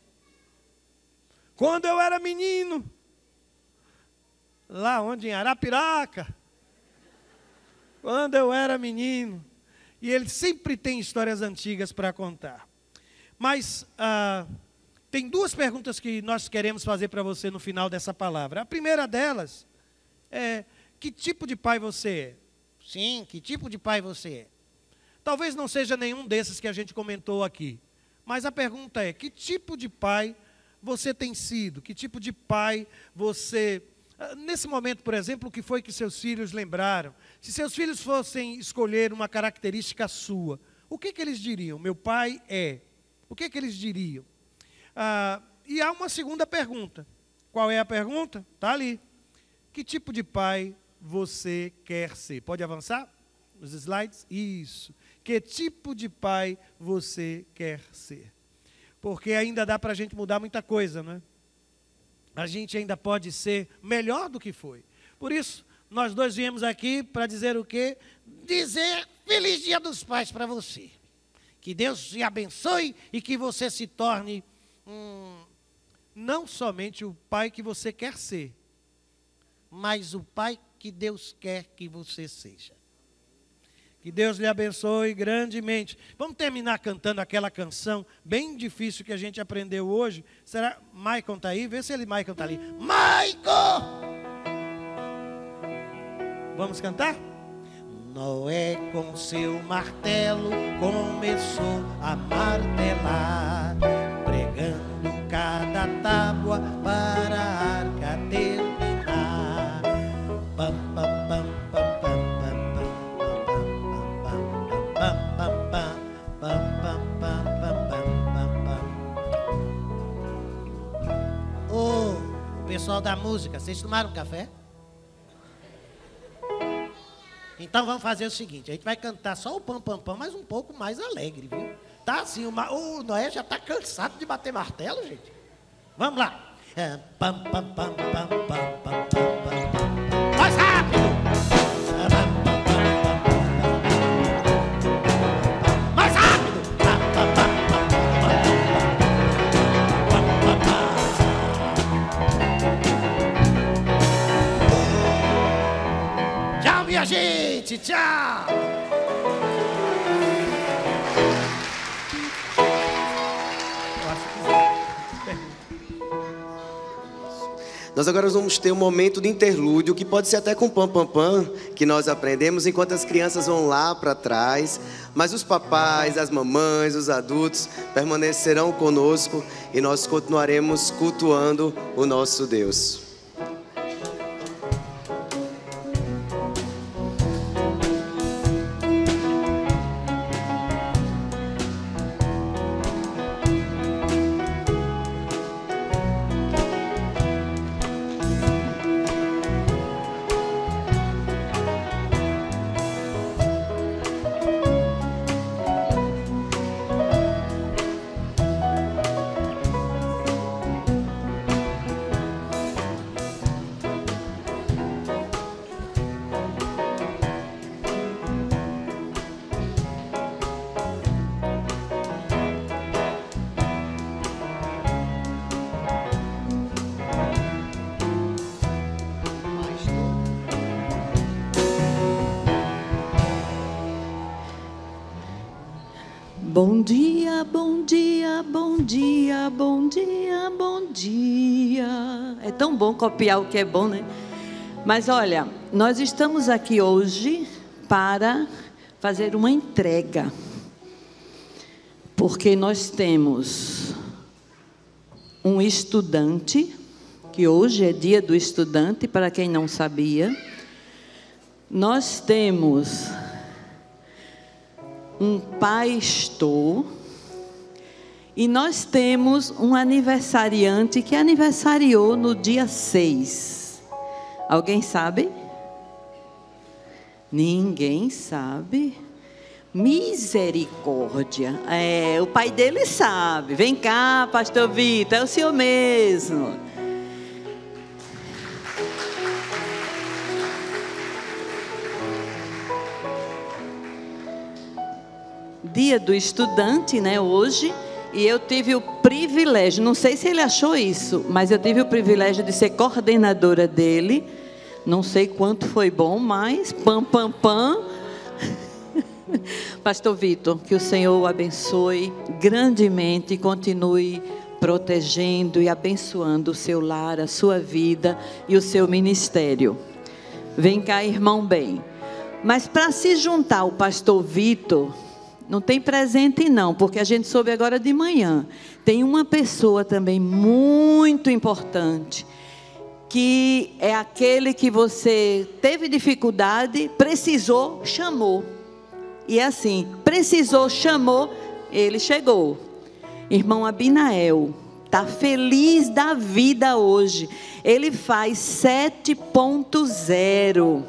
quando eu era menino, lá onde em Arapiraca, quando eu era menino, e ele sempre tem histórias antigas para contar. Mas... Ah, tem duas perguntas que nós queremos fazer para você no final dessa palavra. A primeira delas é, que tipo de pai você é? Sim, que tipo de pai você é? Talvez não seja nenhum desses que a gente comentou aqui. Mas a pergunta é, que tipo de pai você tem sido? Que tipo de pai você... Nesse momento, por exemplo, o que foi que seus filhos lembraram? Se seus filhos fossem escolher uma característica sua, o que, que eles diriam? Meu pai é. O que, que eles diriam? Ah, e há uma segunda pergunta. Qual é a pergunta? Está ali. Que tipo de pai você quer ser? Pode avançar? Os slides? Isso. Que tipo de pai você quer ser? Porque ainda dá para a gente mudar muita coisa, não é? A gente ainda pode ser melhor do que foi. Por isso, nós dois viemos aqui para dizer o quê? Dizer Feliz Dia dos Pais para você. Que Deus te abençoe e que você se torne Hum, não somente o pai que você quer ser, mas o pai que Deus quer que você seja. Que Deus lhe abençoe grandemente. Vamos terminar cantando aquela canção bem difícil que a gente aprendeu hoje. Será? Maicon está aí? Vê se ele, Maicon está ali. Maicon! Vamos cantar? Noé com seu martelo começou a martelar, pregando cada tábua para a arca terminar. Pam, pam, pam, pam, pam, pam, pam, pam, pam. Ô, o pessoal da música, vocês tomaram café? Então vamos fazer o seguinte, a gente vai cantar só o pam, pam, pam, mas um pouco mais alegre, viu? Tá assim, o, o Noé já tá cansado de bater martelo, gente. Vamos lá. É, pam, pam, pam, pam, pam, pam, pam, pam. Mais rápido! Mais rápido! Tchau, minha gente! Tchau! Nós agora vamos ter um momento de interlúdio, que pode ser até com pam pam pam, que nós aprendemos, enquanto as crianças vão lá para trás. Mas os papais, as mamães, os adultos permanecerão conosco e nós continuaremos cultuando o nosso Deus. Bom dia, bom dia, bom dia, bom dia, bom dia. É tão bom copiar o que é bom, né? Mas olha, nós estamos aqui hoje para fazer uma entrega. Porque nós temos um estudante, que hoje é dia do estudante, para quem não sabia. Nós temos um pastor e nós temos um aniversariante que aniversariou no dia seis. Alguém sabe? Ninguém sabe? Misericórdia. É, o pai dele sabe. Vem cá, pastor Vitor, é o senhor mesmo. Dia do estudante, né, hoje, e eu tive o privilégio, não sei se ele achou isso, mas eu tive o privilégio de ser coordenadora dele. Não sei quanto foi bom, mas pam, pam, pam. Pastor Vitor, que o Senhor o abençoe grandemente e continue protegendo e abençoando o seu lar, a sua vida e o seu ministério. Vem cá, irmão bem. Mas para se juntar ao pastor Vitor, não tem presente não, porque a gente soube agora de manhã. Tem uma pessoa também muito importante, que é aquele que você teve dificuldade, precisou, chamou. E é assim, precisou, chamou, ele chegou. Irmão Abinael, está feliz da vida hoje. Ele faz sete ponto zero.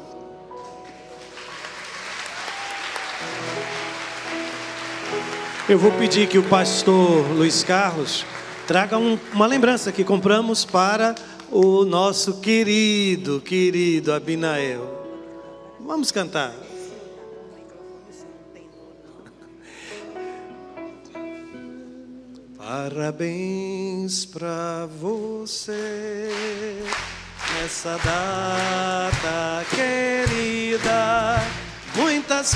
Eu vou pedir que o pastor Luiz Carlos traga um, uma lembrança que compramos para o nosso querido, querido Abinael. Vamos cantar. Parabéns pra você nessa data querida, muitas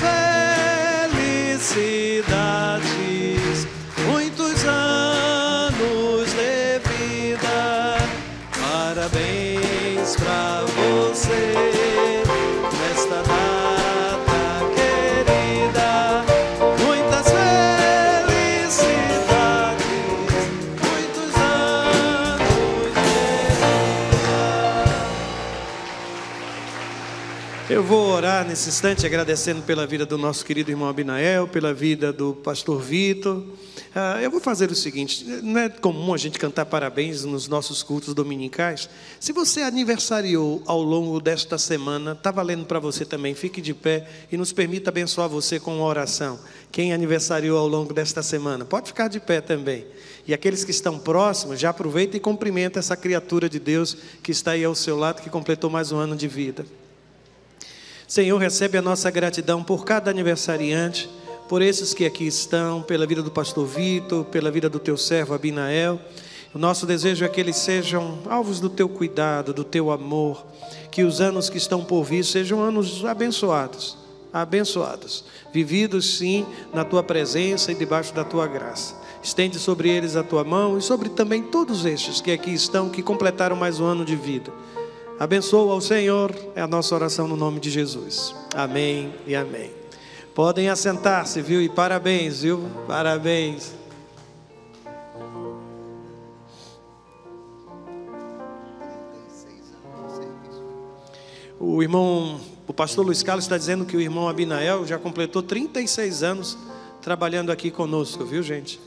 felicidades, muitos anos de vida. Parabéns pra você nesta data querida, muitas felicidades, muitos anos de vida. Eu vou orar nesse instante agradecendo pela vida do nosso querido irmão Abinael, pela vida do pastor Vitor. Ah, eu vou fazer o seguinte, não é comum a gente cantar parabéns nos nossos cultos dominicais. Se você aniversariou ao longo desta semana, está valendo para você também, fique de pé e nos permita abençoar você com uma oração. Quem aniversariou ao longo desta semana, pode ficar de pé também. E aqueles que estão próximos, já aproveita e cumprimenta essa criatura de Deus que está aí ao seu lado, que completou mais um ano de vida. Senhor, recebe a nossa gratidão por cada aniversariante, por esses que aqui estão, pela vida do pastor Vitor, pela vida do teu servo Abinael. O nosso desejo é que eles sejam alvos do teu cuidado, do teu amor, que os anos que estão por vir sejam anos abençoados, abençoados, vividos sim na tua presença e debaixo da tua graça. Estende sobre eles a tua mão e sobre também todos estes que aqui estão, que completaram mais um ano de vida. Abençoa ao Senhor, é a nossa oração no nome de Jesus. Amém e amém. Podem assentar-se, viu? E parabéns, viu? Parabéns. O irmão, o pastor Luiz Carlos está dizendo que o irmão Abinael já completou trinta e seis anos trabalhando aqui conosco, viu, gente?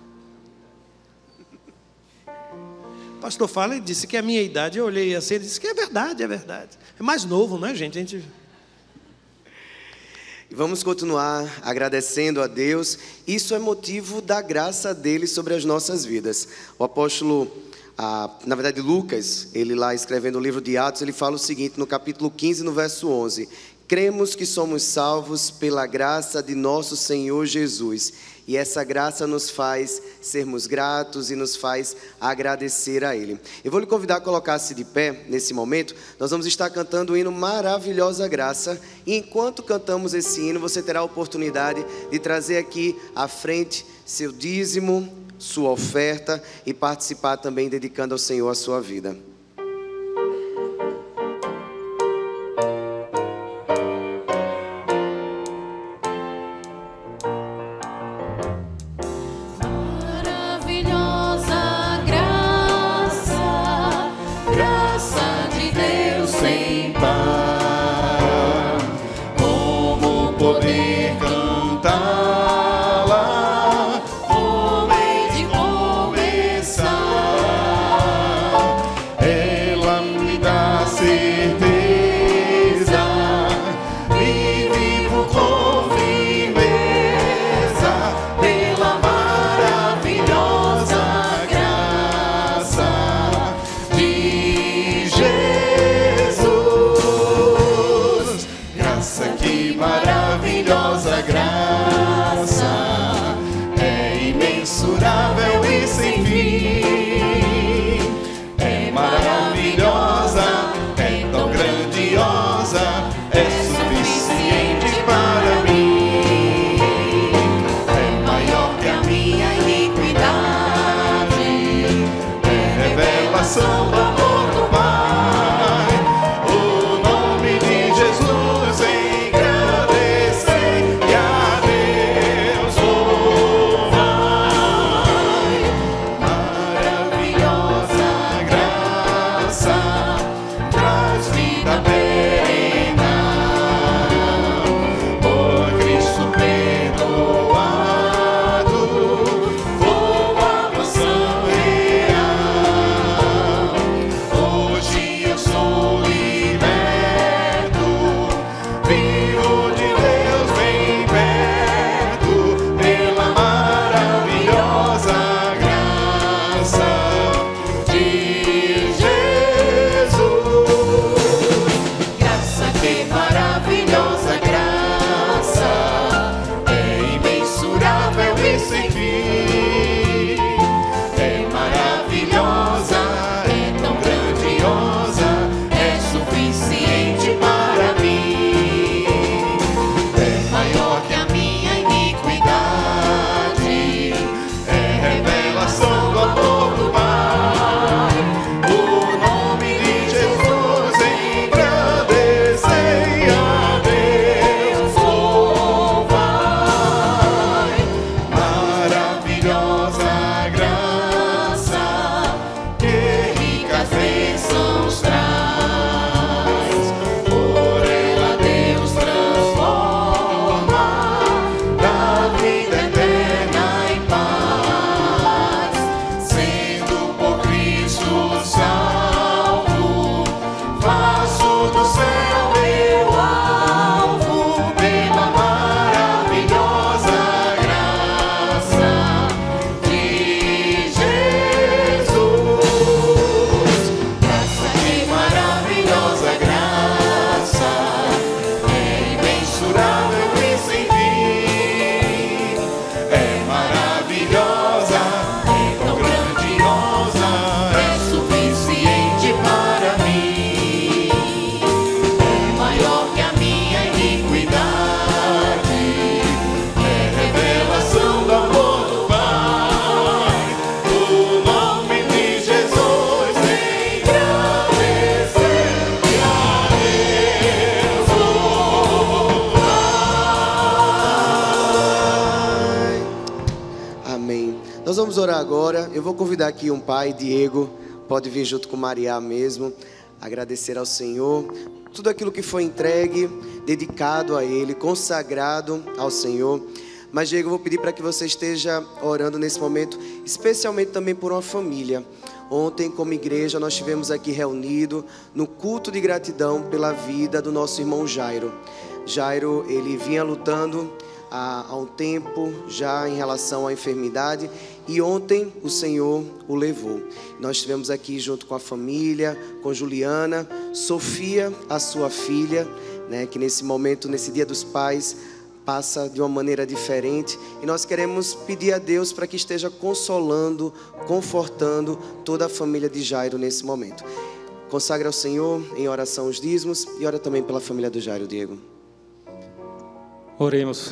O pastor fala e disse que a minha idade, eu olhei assim, ele disse que é verdade, é verdade. É mais novo, não é, gente? A gente... E vamos continuar agradecendo a Deus. Isso é motivo da graça dele sobre as nossas vidas. O apóstolo, ah, na verdade Lucas, ele lá escrevendo o livro de Atos, ele fala o seguinte no capítulo quinze, no verso onze: Cremos que somos salvos pela graça de nosso Senhor Jesus. E essa graça nos faz sermos gratos e nos faz agradecer a Ele. Eu vou lhe convidar a colocar-se de pé nesse momento. Nós vamos estar cantando o hino Maravilhosa Graça. E enquanto cantamos esse hino, você terá a oportunidade de trazer aqui à frente seu dízimo, sua oferta e participar também dedicando ao Senhor a sua vida. Orar agora. Eu vou convidar aqui um pai, Diego, pode vir junto com Maria mesmo, agradecer ao Senhor tudo aquilo que foi entregue, dedicado a Ele, consagrado ao Senhor. Mas Diego, eu vou pedir para que você esteja orando nesse momento, especialmente também por uma família. Ontem, como igreja, nós estivemos aqui reunidos no culto de gratidão pela vida do nosso irmão Jairo. Jairo, ele vinha lutando há, há um tempo já em relação à enfermidade, e ontem o Senhor o levou. Nós estivemos aqui junto com a família, com Juliana, Sofia, a sua filha, né, que nesse momento, nesse Dia dos Pais, passa de uma maneira diferente. E nós queremos pedir a Deus para que esteja consolando, confortando toda a família de Jairo nesse momento. Consagra ao Senhor em oração os dízimos e ora também pela família do Jairo, Diego. Oremos.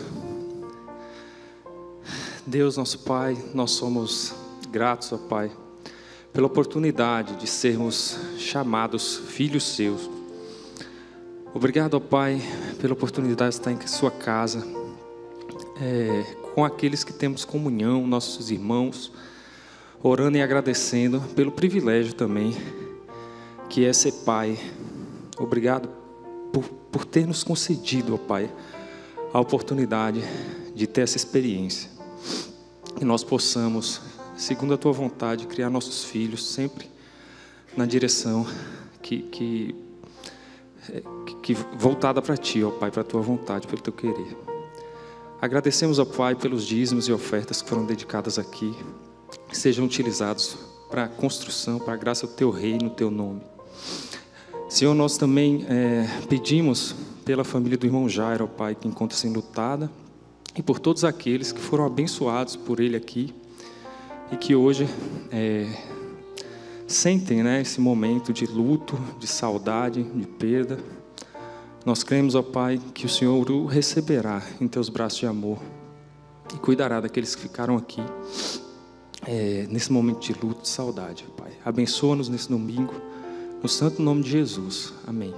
Deus, nosso Pai, nós somos gratos, ó Pai, pela oportunidade de sermos chamados filhos seus. Obrigado, ó Pai, pela oportunidade de estar em sua casa, é, com aqueles que temos comunhão, nossos irmãos, orando e agradecendo pelo privilégio também, que é ser pai. Obrigado por, por ter nos concedido, ó Pai, a oportunidade de ter essa experiência. Que nós possamos, segundo a Tua vontade, criar nossos filhos sempre na direção que, que, que voltada para Ti, ó Pai, para a Tua vontade, pelo Teu querer. Agradecemos, ó Pai, pelos dízimos e ofertas que foram dedicadas aqui, que sejam utilizados para a construção, para a graça do Teu reino, no Teu nome. Senhor, nós também é, pedimos pela família do irmão Jairo, ó Pai, que encontra-se enlutada, e por todos aqueles que foram abençoados por ele aqui e que hoje é, sentem, né, esse momento de luto, de saudade, de perda. Nós cremos, ó Pai, que o Senhor o receberá em Teus braços de amor e cuidará daqueles que ficaram aqui é, nesse momento de luto, de saudade, ó Pai. Abençoa-nos nesse domingo, no santo nome de Jesus. Amém.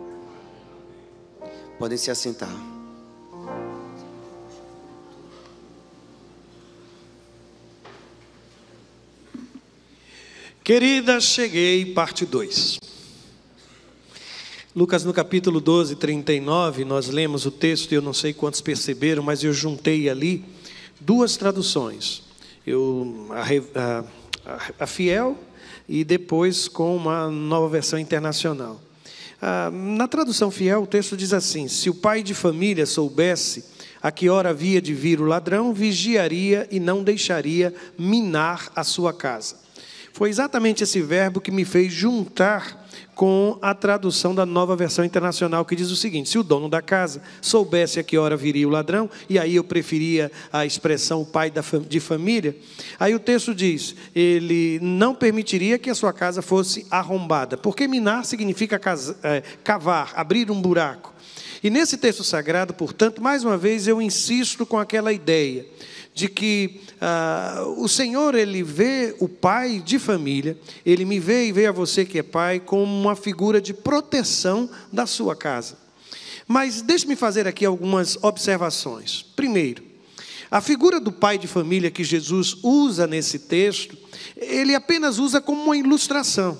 Podem se assentar. Querida, cheguei, parte dois. Lucas no capítulo doze, trinta e nove, nós lemos o texto, e eu não sei quantos perceberam, mas eu juntei ali duas traduções. Eu, a, a, a fiel e depois com uma nova versão internacional. Ah, na tradução fiel, o texto diz assim: se o pai de família soubesse a que hora havia de vir o ladrão, vigiaria e não deixaria minar a sua casa. Foi exatamente esse verbo que me fez juntar com a tradução da nova versão internacional, que diz o seguinte: se o dono da casa soubesse a que hora viria o ladrão, e aí eu preferia a expressão pai de família, aí o texto diz, ele não permitiria que a sua casa fosse arrombada, porque minar significa cavar, abrir um buraco. E nesse texto sagrado, portanto, mais uma vez eu insisto com aquela ideia de que ah, o Senhor, Ele vê o pai de família, Ele me vê e vê a você que é pai, como uma figura de proteção da sua casa. Mas deixe-me fazer aqui algumas observações. Primeiro, a figura do pai de família que Jesus usa nesse texto, Ele apenas usa como uma ilustração.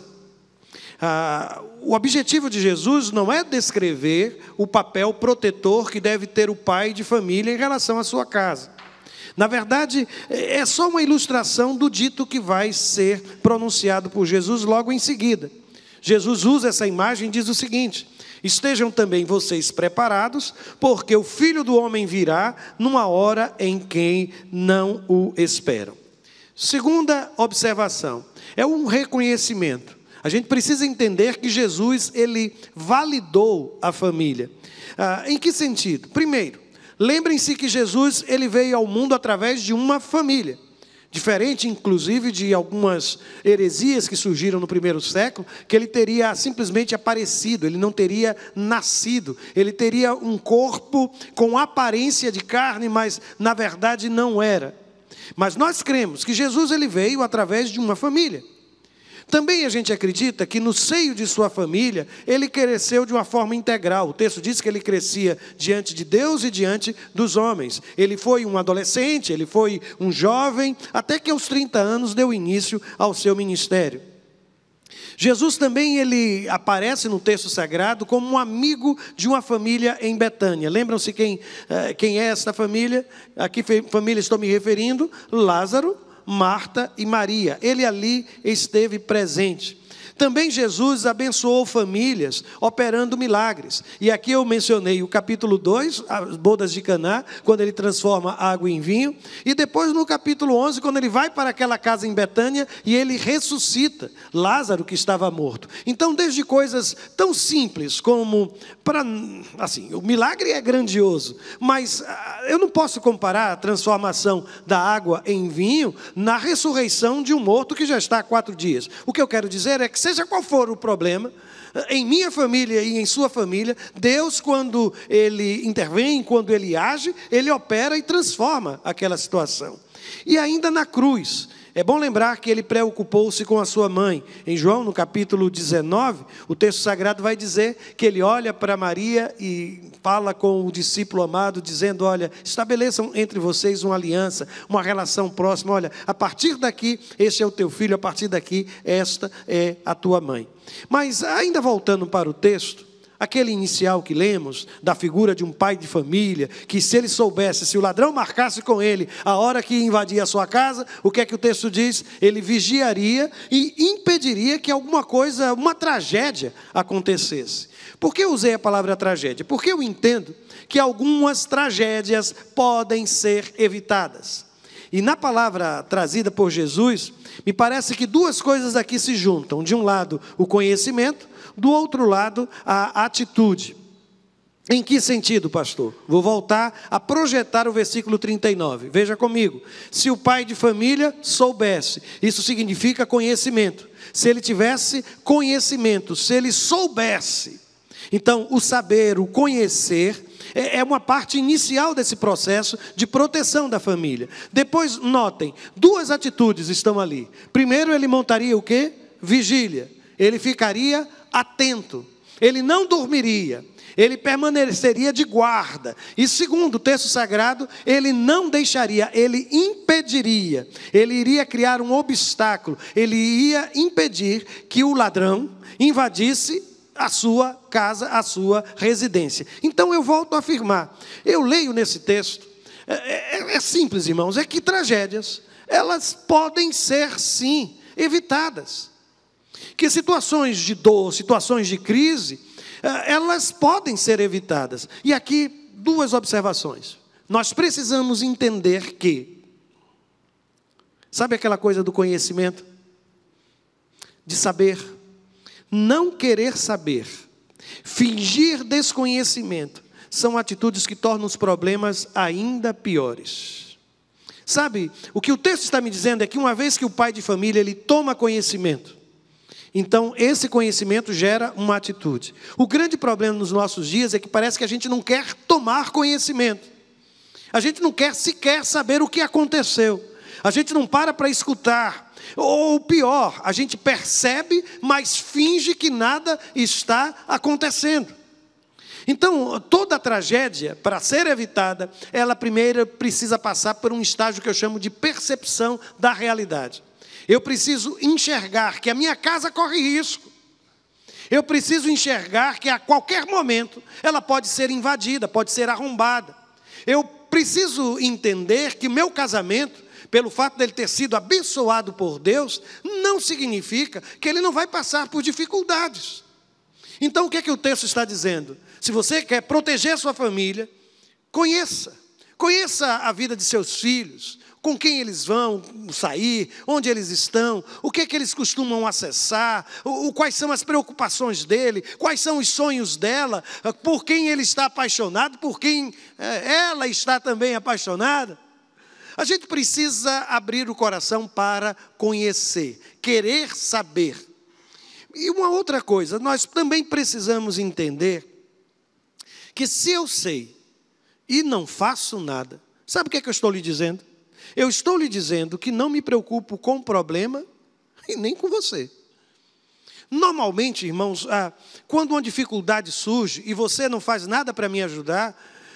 Ah, o objetivo de Jesus não é descrever o papel protetor que deve ter o pai de família em relação à sua casa. Na verdade, é só uma ilustração do dito que vai ser pronunciado por Jesus logo em seguida. Jesus usa essa imagem e diz o seguinte: estejam também vocês preparados, porque o Filho do Homem virá numa hora em que não o esperam. Segunda observação, é um reconhecimento. A gente precisa entender que Jesus, ele validou a família. Ah, em que sentido? Primeiro, lembrem-se que Jesus, ele veio ao mundo através de uma família. Diferente, inclusive, de algumas heresias que surgiram no primeiro século, que ele teria simplesmente aparecido, ele não teria nascido. Ele teria um corpo com aparência de carne, mas na verdade não era. Mas nós cremos que Jesus, ele veio através de uma família. Também a gente acredita que no seio de sua família, ele cresceu de uma forma integral. O texto diz que ele crescia diante de Deus e diante dos homens. Ele foi um adolescente, ele foi um jovem, até que aos trinta anos deu início ao seu ministério. Jesus também, ele aparece no texto sagrado como um amigo de uma família em Betânia. Lembram-se quem, quem é essa família? A que família estou me referindo? Lázaro, Marta e Maria. Ele ali esteve presente. Também Jesus abençoou famílias, operando milagres. E aqui eu mencionei o capítulo dois, as bodas de Caná, quando ele transforma água em vinho. E depois no capítulo onze, quando ele vai para aquela casa em Betânia e ele ressuscita Lázaro, que estava morto. Então, desde coisas tão simples como, para, assim, o milagre é grandioso, mas eu não posso comparar a transformação da água em vinho na ressurreição de um morto que já está há quatro dias. O que eu quero dizer é que, seja qual for o problema, em minha família e em sua família, Deus, quando Ele intervém, quando Ele age, Ele opera e transforma aquela situação. E ainda na cruz, é bom lembrar que Ele preocupou-se com a sua mãe. Em João, no capítulo dezenove, o texto sagrado vai dizer que Ele olha para Maria e fala com o discípulo amado, dizendo: olha, estabeleçam entre vocês uma aliança, uma relação próxima. Olha, a partir daqui, este é o teu filho, a partir daqui, esta é a tua mãe. Mas, ainda voltando para o texto, aquele inicial que lemos, da figura de um pai de família, que se ele soubesse, se o ladrão marcasse com ele a hora que invadia a sua casa, o que é que o texto diz? Ele vigiaria e impediria que alguma coisa, uma tragédia acontecesse. Por que eu usei a palavra tragédia? Porque eu entendo que algumas tragédias podem ser evitadas. E na palavra trazida por Jesus, me parece que duas coisas aqui se juntam. De um lado, o conhecimento, do outro lado, a atitude. Em que sentido, pastor? Vou voltar a projetar o versículo trinta e nove. Veja comigo. Se o pai de família soubesse, isso significa conhecimento. Se ele tivesse conhecimento, se ele soubesse. Então, o saber, o conhecer, é uma parte inicial desse processo de proteção da família. Depois, notem, duas atitudes estão ali. Primeiro, ele montaria o quê? Vigília. Ele ficaria atento. Ele não dormiria. Ele permaneceria de guarda. E segundo o texto sagrado, ele não deixaria, ele impediria. Ele iria criar um obstáculo. Ele ia impedir que o ladrão invadisse a sua casa, a sua residência. Então eu volto a afirmar, eu leio nesse texto, é, é, é simples, irmãos, é que tragédias, elas podem ser sim evitadas. Que situações de dor, situações de crise, elas podem ser evitadas. E aqui duas observações. Nós precisamos entender que, sabe aquela coisa do conhecimento? De saber, não querer saber, fingir desconhecimento, são atitudes que tornam os problemas ainda piores. Sabe, o que o texto está me dizendo é que uma vez que o pai de família ele toma conhecimento, então esse conhecimento gera uma atitude. O grande problema nos nossos dias é que parece que a gente não quer tomar conhecimento. A gente não quer sequer saber o que aconteceu. A gente não para para escutar. Ou pior, a gente percebe, mas finge que nada está acontecendo. Então, toda tragédia, para ser evitada, ela primeiro precisa passar por um estágio que eu chamo de percepção da realidade. Eu preciso enxergar que a minha casa corre risco. Eu preciso enxergar que a qualquer momento ela pode ser invadida, pode ser arrombada. Eu preciso entender que meu casamento, pelo fato dele ter sido abençoado por Deus, não significa que ele não vai passar por dificuldades. Então, o que é que o texto está dizendo? Se você quer proteger sua família, conheça. Conheça a vida de seus filhos, com quem eles vão sair, onde eles estão, o que é que eles costumam acessar, o, o, quais são as preocupações dele, quais são os sonhos dela, por quem ele está apaixonado, por quem é, ela está também apaixonada. A gente precisa abrir o coração para conhecer, querer saber. E uma outra coisa, nós também precisamos entender que se eu sei e não faço nada, sabe o que é que eu estou lhe dizendo? Eu estou lhe dizendo que não me preocupo com o problema e nem com você. Normalmente, irmãos, quando uma dificuldade surge e você não faz nada para me ajudar,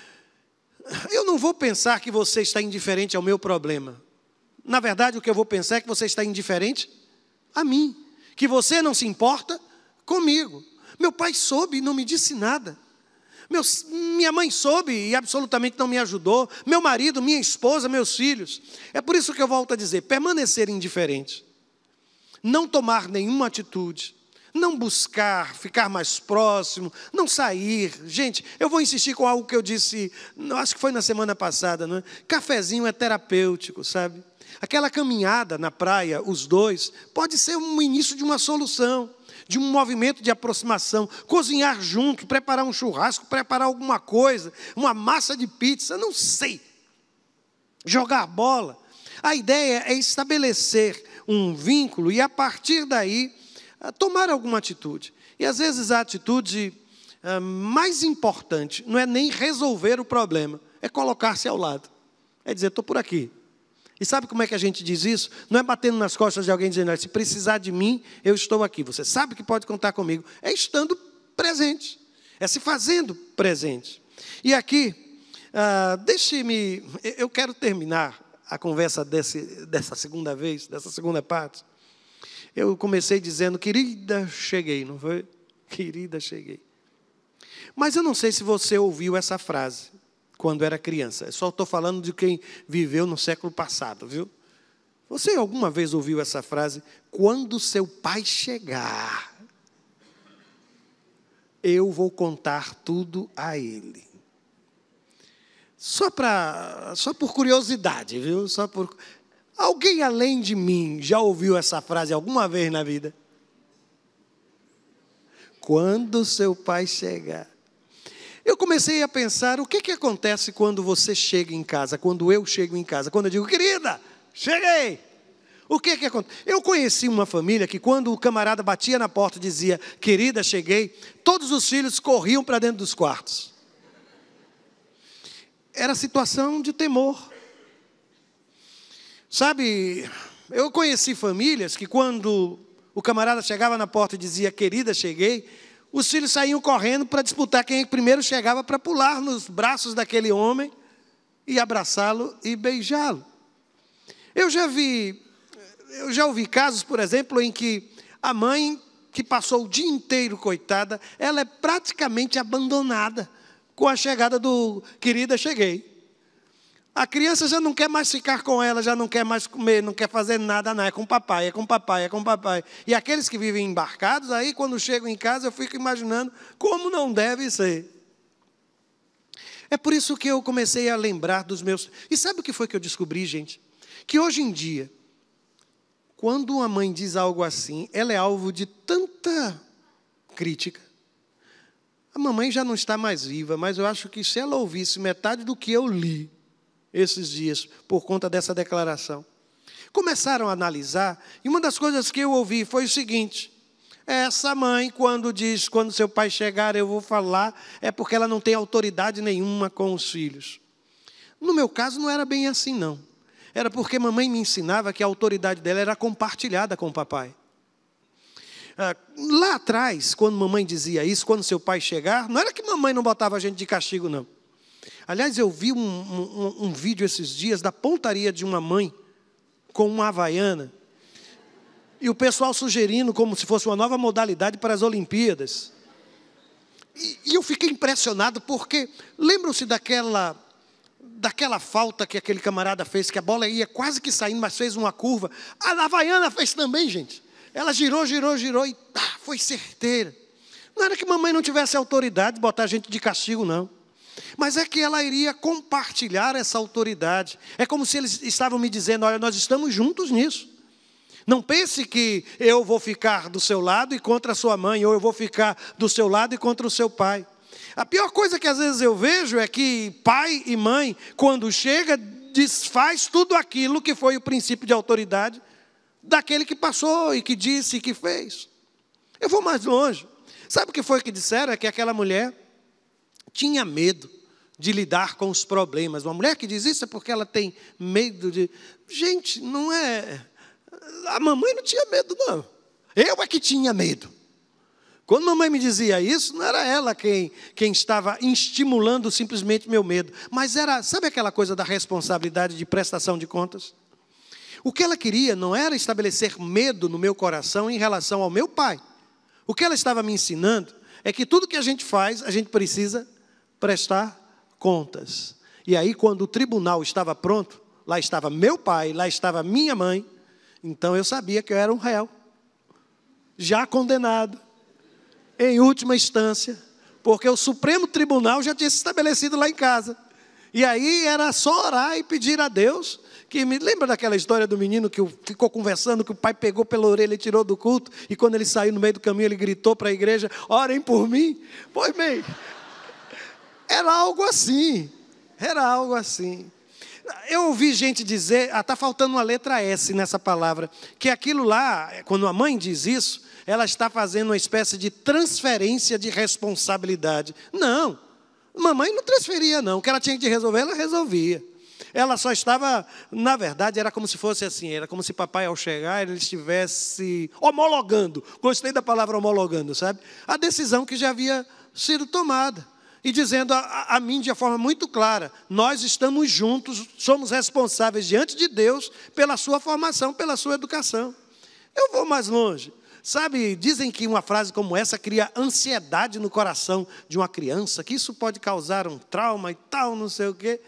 eu não vou pensar que você está indiferente ao meu problema. Na verdade, o que eu vou pensar é que você está indiferente a mim. Que você não se importa comigo. Meu pai soube e não me disse nada. Meu, minha mãe soube e absolutamente não me ajudou. Meu marido, minha esposa, meus filhos. É por isso que eu volto a dizer, permanecer indiferente. Não tomar nenhuma atitude. não buscar ficar mais próximo, não sair. Gente, eu vou insistir com algo que eu disse, acho que foi na semana passada, não é? Cafezinho é terapêutico, sabe? Aquela caminhada na praia, os dois, pode ser um início de uma solução, de um movimento de aproximação. Cozinhar junto, preparar um churrasco, preparar alguma coisa, uma massa de pizza, não sei. Jogar bola. A ideia é estabelecer um vínculo e, a partir daí, tomar alguma atitude. E, às vezes, a atitude uh, mais importante não é nem resolver o problema, é colocar-se ao lado. É dizer, estou por aqui. E sabe como é que a gente diz isso? Não é batendo nas costas de alguém dizendo, se precisar de mim, eu estou aqui. Você sabe que pode contar comigo. É estando presente. É se fazendo presente. E aqui, uh, deixe-me... Eu quero terminar a conversa desse, dessa segunda vez, dessa segunda parte. Eu comecei dizendo, querida, cheguei, não foi? Querida, cheguei. Mas eu não sei se você ouviu essa frase quando era criança. Eu só estou falando de quem viveu no século passado, viu? Você alguma vez ouviu essa frase? Quando seu pai chegar, eu vou contar tudo a ele. Só, pra, só por curiosidade, viu? Só por... Alguém além de mim já ouviu essa frase alguma vez na vida? Quando seu pai chegar. Eu comecei a pensar, o que, que acontece quando você chega em casa, quando eu chego em casa, quando eu digo, querida, cheguei. O que, que acontece? Eu conheci uma família que quando o camarada batia na porta e dizia, querida, cheguei, todos os filhos corriam para dentro dos quartos. Era situação de temor. Sabe, eu conheci famílias que quando o camarada chegava na porta e dizia, querida, cheguei, os filhos saíam correndo para disputar quem primeiro chegava para pular nos braços daquele homem e abraçá-lo e beijá-lo. Eu já vi, eu já ouvi casos, por exemplo, em que a mãe, que passou o dia inteiro, coitada, ela é praticamente abandonada com a chegada do querida, cheguei. A criança já não quer mais ficar com ela, já não quer mais comer, não quer fazer nada, não. É com papai, é com papai, é com papai. E aqueles que vivem embarcados, aí quando chegam em casa, eu fico imaginando como não deve ser. É por isso que eu comecei a lembrar dos meus... E sabe o que foi que eu descobri, gente? Que hoje em dia, quando uma mãe diz algo assim, ela é alvo de tanta crítica. A mamãe já não está mais viva, mas eu acho que se ela ouvisse metade do que eu li, esses dias, por conta dessa declaração, começaram a analisar, e uma das coisas que eu ouvi foi o seguinte, essa mãe, quando diz, quando seu pai chegar, eu vou falar, é porque ela não tem autoridade nenhuma com os filhos. No meu caso, não era bem assim, não. Era porque mamãe me ensinava que a autoridade dela era compartilhada com o papai. Lá atrás, quando mamãe dizia isso, quando seu pai chegar, não era que mamãe não botava a gente de castigo, não. Aliás, eu vi um, um, um vídeo esses dias da pontaria de uma mãe com uma havaiana. E o pessoal sugerindo como se fosse uma nova modalidade para as Olimpíadas. E, e eu fiquei impressionado porque, lembram-se daquela, daquela falta que aquele camarada fez, que a bola ia quase que saindo, mas fez uma curva. A havaiana fez também, gente. Ela girou, girou, girou e tá, foi certeira. Não era que mamãe não tivesse autoridade de botar a gente de castigo, não. Mas é que ela iria compartilhar essa autoridade. É como se eles estavam me dizendo, olha, nós estamos juntos nisso. Não pense que eu vou ficar do seu lado e contra a sua mãe, ou eu vou ficar do seu lado e contra o seu pai. A pior coisa que às vezes eu vejo é que pai e mãe, quando chega, desfaz tudo aquilo que foi o princípio de autoridade daquele que passou e que disse e que fez. Eu vou mais longe. Sabe o que foi que disseram? É que aquela mulher tinha medo de lidar com os problemas. Uma mulher que diz isso é porque ela tem medo de... Gente, não é... A mamãe não tinha medo, não. Eu é que tinha medo. Quando a mamãe me dizia isso, não era ela quem, quem estava estimulando simplesmente meu medo. Mas era, sabe aquela coisa da responsabilidade de prestação de contas? O que ela queria não era estabelecer medo no meu coração em relação ao meu pai. O que ela estava me ensinando é que tudo que a gente faz, a gente precisa prestar contas. E aí, quando o tribunal estava pronto, lá estava meu pai, lá estava minha mãe, então eu sabia que eu era um réu. já condenado, em última instância, porque o Supremo Tribunal já tinha se estabelecido lá em casa. E aí era só orar e pedir a Deus, que me lembra daquela história do menino que ficou conversando, que o pai pegou pela orelha e tirou do culto, e quando ele saiu no meio do caminho, ele gritou para a igreja, orem por mim. Pois bem, era algo assim, era algo assim. Eu ouvi gente dizer, ah, está faltando uma letra S nessa palavra, que aquilo lá, quando a mãe diz isso, ela está fazendo uma espécie de transferência de responsabilidade. Não, mamãe não transferia não, o que ela tinha que resolver, ela resolvia. Ela só estava, na verdade, era como se fosse assim, era como se papai ao chegar, ele estivesse homologando, gostei da palavra homologando, sabe? A decisão que já havia sido tomada. E dizendo a, a, a mim de forma muito clara, nós estamos juntos, somos responsáveis diante de Deus pela sua formação, pela sua educação. Eu vou mais longe. Sabe, dizem que uma frase como essa cria ansiedade no coração de uma criança, que isso pode causar um trauma e tal, não sei o quê.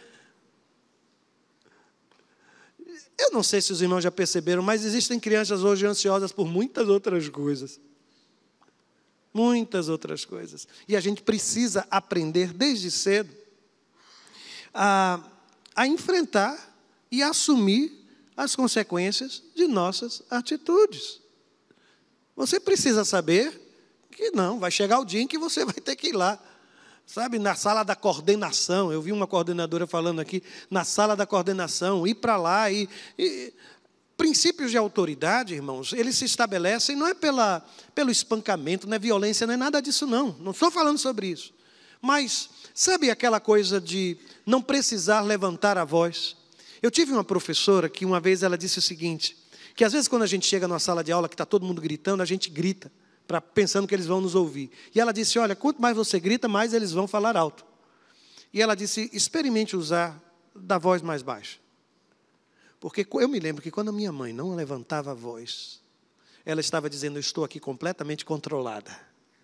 Eu não sei se os irmãos já perceberam, mas existem crianças hoje ansiosas por muitas outras coisas. Muitas outras coisas. E a gente precisa aprender desde cedo a, a enfrentar e assumir as consequências de nossas atitudes. Você precisa saber que não, vai chegar o dia em que você vai ter que ir lá. Sabe, na sala da coordenação, eu vi uma coordenadora falando aqui, na sala da coordenação, ir para lá e... e princípios de autoridade, irmãos, eles se estabelecem, não é pela, pelo espancamento, não é violência, não é nada disso, não. Não estou falando sobre isso. Mas, sabe aquela coisa de não precisar levantar a voz? Eu tive uma professora que uma vez ela disse o seguinte, que às vezes quando a gente chega numa sala de aula que está todo mundo gritando, a gente grita, pra, pensando que eles vão nos ouvir. E ela disse, olha, quanto mais você grita, mais eles vão falar alto. E ela disse, experimente usar da voz mais baixa. Porque eu me lembro que quando a minha mãe não levantava a voz, ela estava dizendo, eu estou aqui completamente controlada.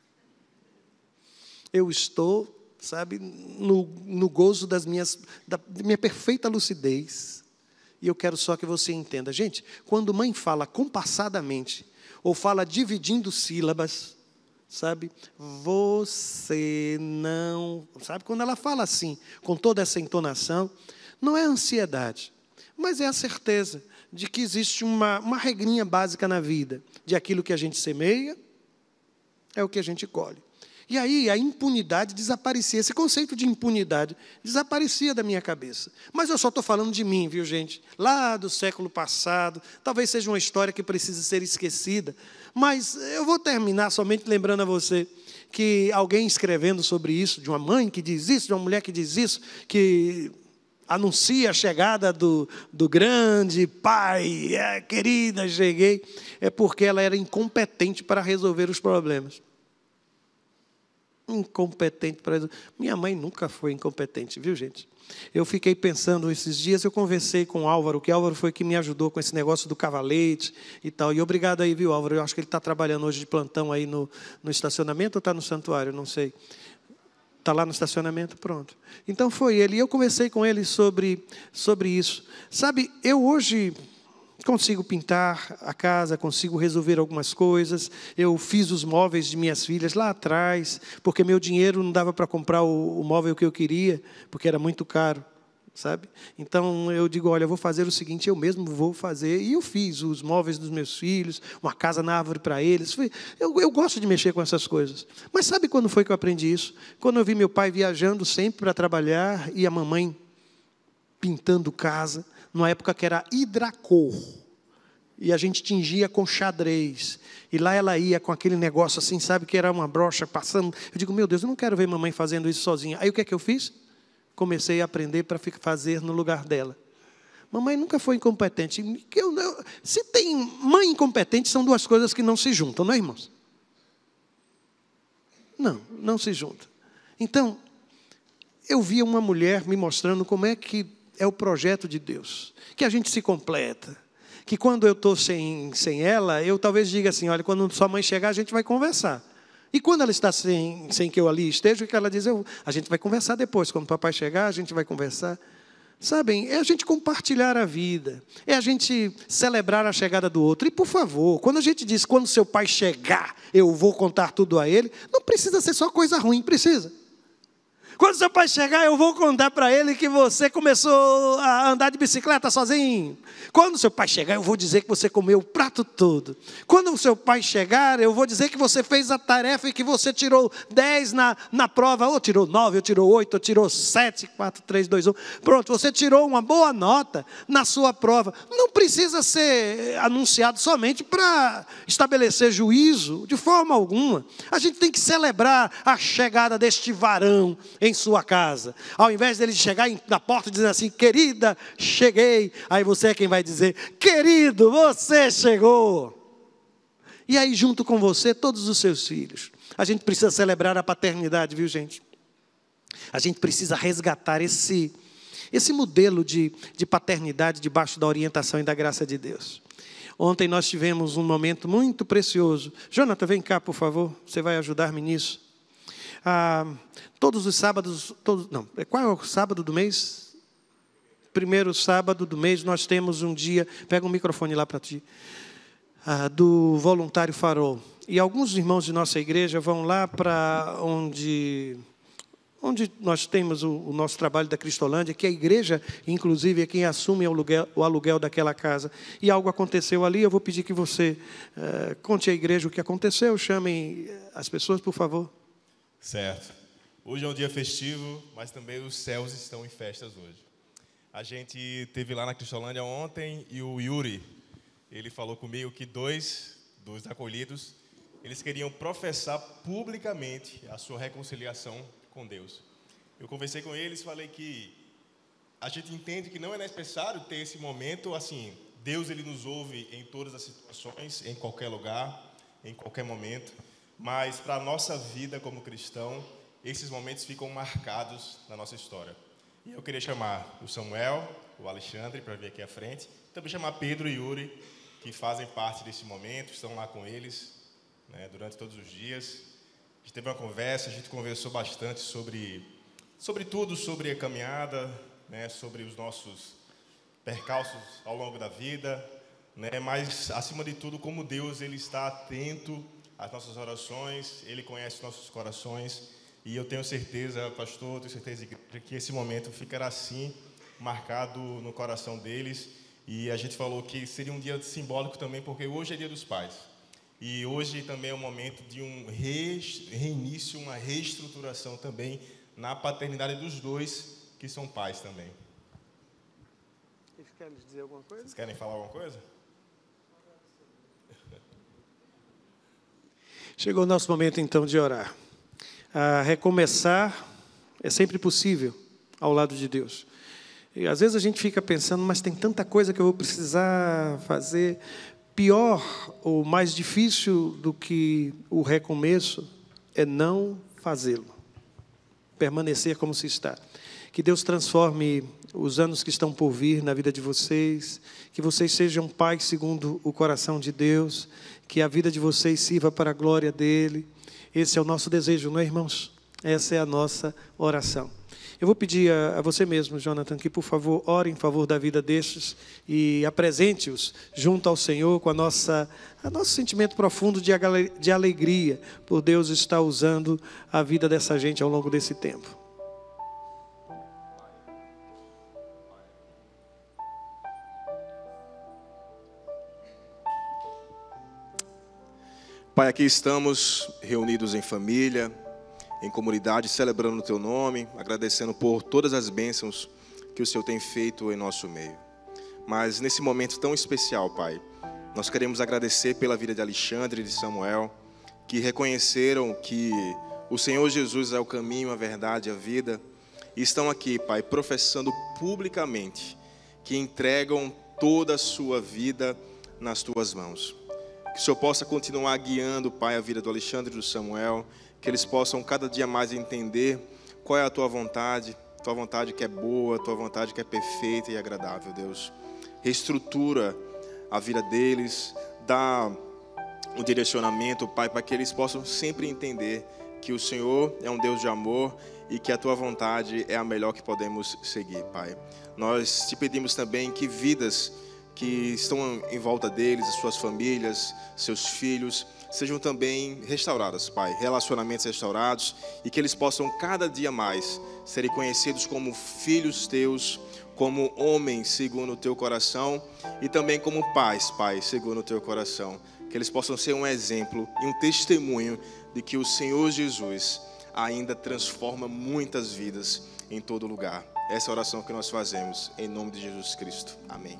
Eu estou, sabe, no, no gozo das minhas, da minha perfeita lucidez. E eu quero só que você entenda. Gente, quando mãe fala compassadamente, ou fala dividindo sílabas, sabe, você não... Sabe, quando ela fala assim, com toda essa entonação, não é ansiedade. Mas é a certeza de que existe uma, uma regrinha básica na vida, de aquilo que a gente semeia, é o que a gente colhe. E aí a impunidade desaparecia, esse conceito de impunidade desaparecia da minha cabeça. Mas eu só estou falando de mim, viu, gente? Lá do século passado, talvez seja uma história que precisa ser esquecida, mas eu vou terminar somente lembrando a você que alguém escrevendo sobre isso, de uma mãe que diz isso, de uma mulher que diz isso, que... anuncia a chegada do, do grande pai, é, querida, cheguei, é porque ela era incompetente para resolver os problemas. Incompetente para resolver. Minha mãe nunca foi incompetente, viu, gente? Eu fiquei pensando esses dias, eu conversei com o Álvaro, que Álvaro foi que me ajudou com esse negócio do cavalete e tal. E obrigado aí, viu, Álvaro? Eu acho que ele está trabalhando hoje de plantão aí no, no estacionamento ou está no santuário, não sei. Está lá no estacionamento, pronto. Então foi ele, e eu conversei com ele sobre, sobre isso. Sabe, eu hoje consigo pintar a casa, consigo resolver algumas coisas. Eu fiz os móveis de minhas filhas lá atrás, porque meu dinheiro não dava para comprar o, o móvel que eu queria, porque era muito caro, sabe? Então eu digo, olha, eu vou fazer o seguinte, eu mesmo vou fazer. E eu fiz os móveis dos meus filhos, uma casa na árvore para eles. Eu, eu gosto de mexer com essas coisas. Mas sabe quando foi que eu aprendi isso? Quando eu vi meu pai viajando sempre para trabalhar e a mamãe pintando casa, numa época que era hidracor. E a gente tingia com xadrez. E lá ela ia com aquele negócio assim, sabe, que era uma brocha passando. Eu digo, meu Deus, eu não quero ver mamãe fazendo isso sozinha. Aí o que é que eu fiz? Comecei a aprender para fazer no lugar dela. Mamãe nunca foi incompetente. Eu, eu, se tem mãe incompetente, são duas coisas que não se juntam, não é, irmãos? Não, não se juntam. Então, eu via uma mulher me mostrando como é que é o projeto de Deus. Que a gente se completa. Que quando eu estou sem, sem ela, eu talvez diga assim, olha, quando sua mãe chegar, a gente vai conversar. E quando ela está sem, sem que eu ali esteja, o que ela diz? Eu, a gente vai conversar depois. Quando o papai chegar, a gente vai conversar. Sabem, é a gente compartilhar a vida, é a gente celebrar a chegada do outro. E, por favor, quando a gente diz, quando seu pai chegar, eu vou contar tudo a ele, não precisa ser só coisa ruim, precisa. Quando seu pai chegar, eu vou contar para ele que você começou a andar de bicicleta sozinho. Quando seu pai chegar, eu vou dizer que você comeu o prato todo. Quando o seu pai chegar, eu vou dizer que você fez a tarefa e que você tirou dez na, na prova, ou tirou nove, ou tirou oito, ou tirou sete, quatro, três, dois, um. Pronto, você tirou uma boa nota na sua prova. Não precisa ser anunciado somente para estabelecer juízo, de forma alguma. A gente tem que celebrar a chegada deste varão em sua casa. Ao invés dele chegar na porta dizendo assim, querida, cheguei. Aí você é quem vai dizer, querido, você chegou. E aí junto com você, todos os seus filhos. A gente precisa celebrar a paternidade, viu gente? A gente precisa resgatar esse, esse modelo de, de paternidade debaixo da orientação e da graça de Deus. Ontem nós tivemos um momento muito precioso. Jonathan, vem cá, por favor. Você vai ajudar-me nisso. Ah, todos os sábados, todos, não, qual é o sábado do mês? Primeiro sábado do mês nós temos um dia, pega um microfone lá para ti, ah, do Voluntário Farol. E alguns irmãos de nossa igreja vão lá para onde, onde nós temos o, o nosso trabalho da Cristolândia, que a igreja, inclusive, é quem assume o aluguel, o aluguel daquela casa. E algo aconteceu ali, eu vou pedir que você uh, conte à igreja o que aconteceu, chamem as pessoas, por favor. Certo. Hoje é um dia festivo, mas também os céus estão em festas hoje. A gente esteve lá na Cristolândia ontem e o Yuri, ele falou comigo que dois dos acolhidos, eles queriam professar publicamente a sua reconciliação com Deus. Eu conversei com eles, falei que a gente entende que não é necessário ter esse momento, assim, Deus ele nos ouve em todas as situações, em qualquer lugar, em qualquer momento. Mas para a nossa vida como cristão, esses momentos ficam marcados na nossa história. E eu queria chamar o Samuel, o Alexandre, para vir aqui à frente. Também chamar Pedro e Yuri, que fazem parte desse momento, estão lá com eles, né, durante todos os dias. A gente teve uma conversa, a gente conversou bastante sobre, sobre tudo, sobre a caminhada, né, sobre os nossos percalços ao longo da vida, né, mas, acima de tudo, como Deus ele está atento as nossas orações, Ele conhece nossos corações, e eu tenho certeza, pastor, tenho certeza que esse momento ficará assim, marcado no coração deles, e a gente falou que seria um dia simbólico também, porque hoje é dia dos pais, e hoje também é um momento de um reinício, uma reestruturação também na paternidade dos dois, que são pais também. Eles querem dizer alguma coisa? Vocês querem falar alguma coisa? Chegou o nosso momento, então, de orar. A recomeçar é sempre possível ao lado de Deus. E, às vezes, a gente fica pensando, mas tem tanta coisa que eu vou precisar fazer. Pior ou mais difícil do que o recomeço é não fazê-lo. Permanecer como se está. Que Deus transforme os anos que estão por vir na vida de vocês, que vocês sejam pais segundo o coração de Deus, que a vida de vocês sirva para a glória dEle. Esse é o nosso desejo, não é, irmãos? Essa é a nossa oração. Eu vou pedir a, a você mesmo, Jonathan, que, por favor, ore em favor da vida destes e apresente-os junto ao Senhor com a nossa, a nosso sentimento profundo de, de alegria por Deus estar usando a vida dessa gente ao longo desse tempo. Pai, aqui estamos reunidos em família, em comunidade, celebrando o Teu nome, agradecendo por todas as bênçãos que o Senhor tem feito em nosso meio. Mas nesse momento tão especial, Pai, nós queremos agradecer pela vida de Alexandre e de Samuel, que reconheceram que o Senhor Jesus é o caminho, a verdade e a vida, e estão aqui, Pai, professando publicamente que entregam toda a sua vida nas Tuas mãos. Que o Senhor possa continuar guiando, Pai, a vida do Alexandre e do Samuel, que eles possam cada dia mais entender qual é a Tua vontade, Tua vontade que é boa, Tua vontade que é perfeita e agradável, Deus. Reestrutura a vida deles, dá um direcionamento, Pai, para que eles possam sempre entender que o Senhor é um Deus de amor e que a Tua vontade é a melhor que podemos seguir, Pai. Nós te pedimos também que vidas que estão em volta deles, as suas famílias, seus filhos, sejam também restauradas, Pai, relacionamentos restaurados, e que eles possam cada dia mais serem conhecidos como filhos Teus, como homens segundo o Teu coração e também como pais, Pai, segundo o Teu coração. Que eles possam ser um exemplo e um testemunho de que o Senhor Jesus ainda transforma muitas vidas em todo lugar. Essa é a oração que nós fazemos em nome de Jesus Cristo. Amém.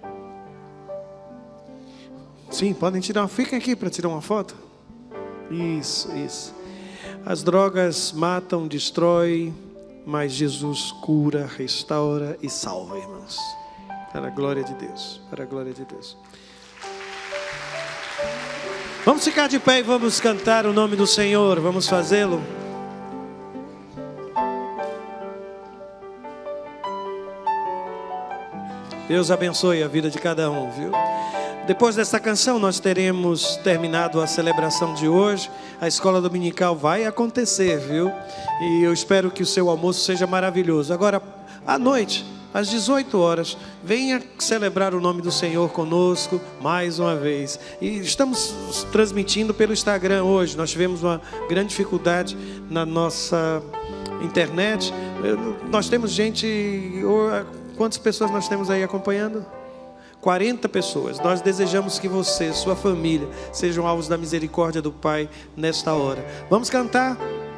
Sim, podem tirar. Fiquem aqui para tirar uma foto. Isso, isso. As drogas matam, destroem, mas Jesus cura, restaura e salva, irmãos. Para a glória de Deus. Para a glória de Deus. Vamos ficar de pé e vamos cantar o nome do Senhor. Vamos fazê-lo. Deus abençoe a vida de cada um, viu? Depois dessa canção nós teremos terminado a celebração de hoje. A escola dominical vai acontecer, viu? E eu espero que o seu almoço seja maravilhoso. Agora, à noite, às dezoito horas, venha celebrar o nome do Senhor conosco mais uma vez. E estamos transmitindo pelo Instagram hoje. Nós tivemos uma grande dificuldade na nossa internet. Nós temos gente... Quantas pessoas nós temos aí acompanhando? quarenta pessoas. Nós desejamos que você, sua família, sejam alvos da misericórdia do Pai nesta hora. Vamos cantar?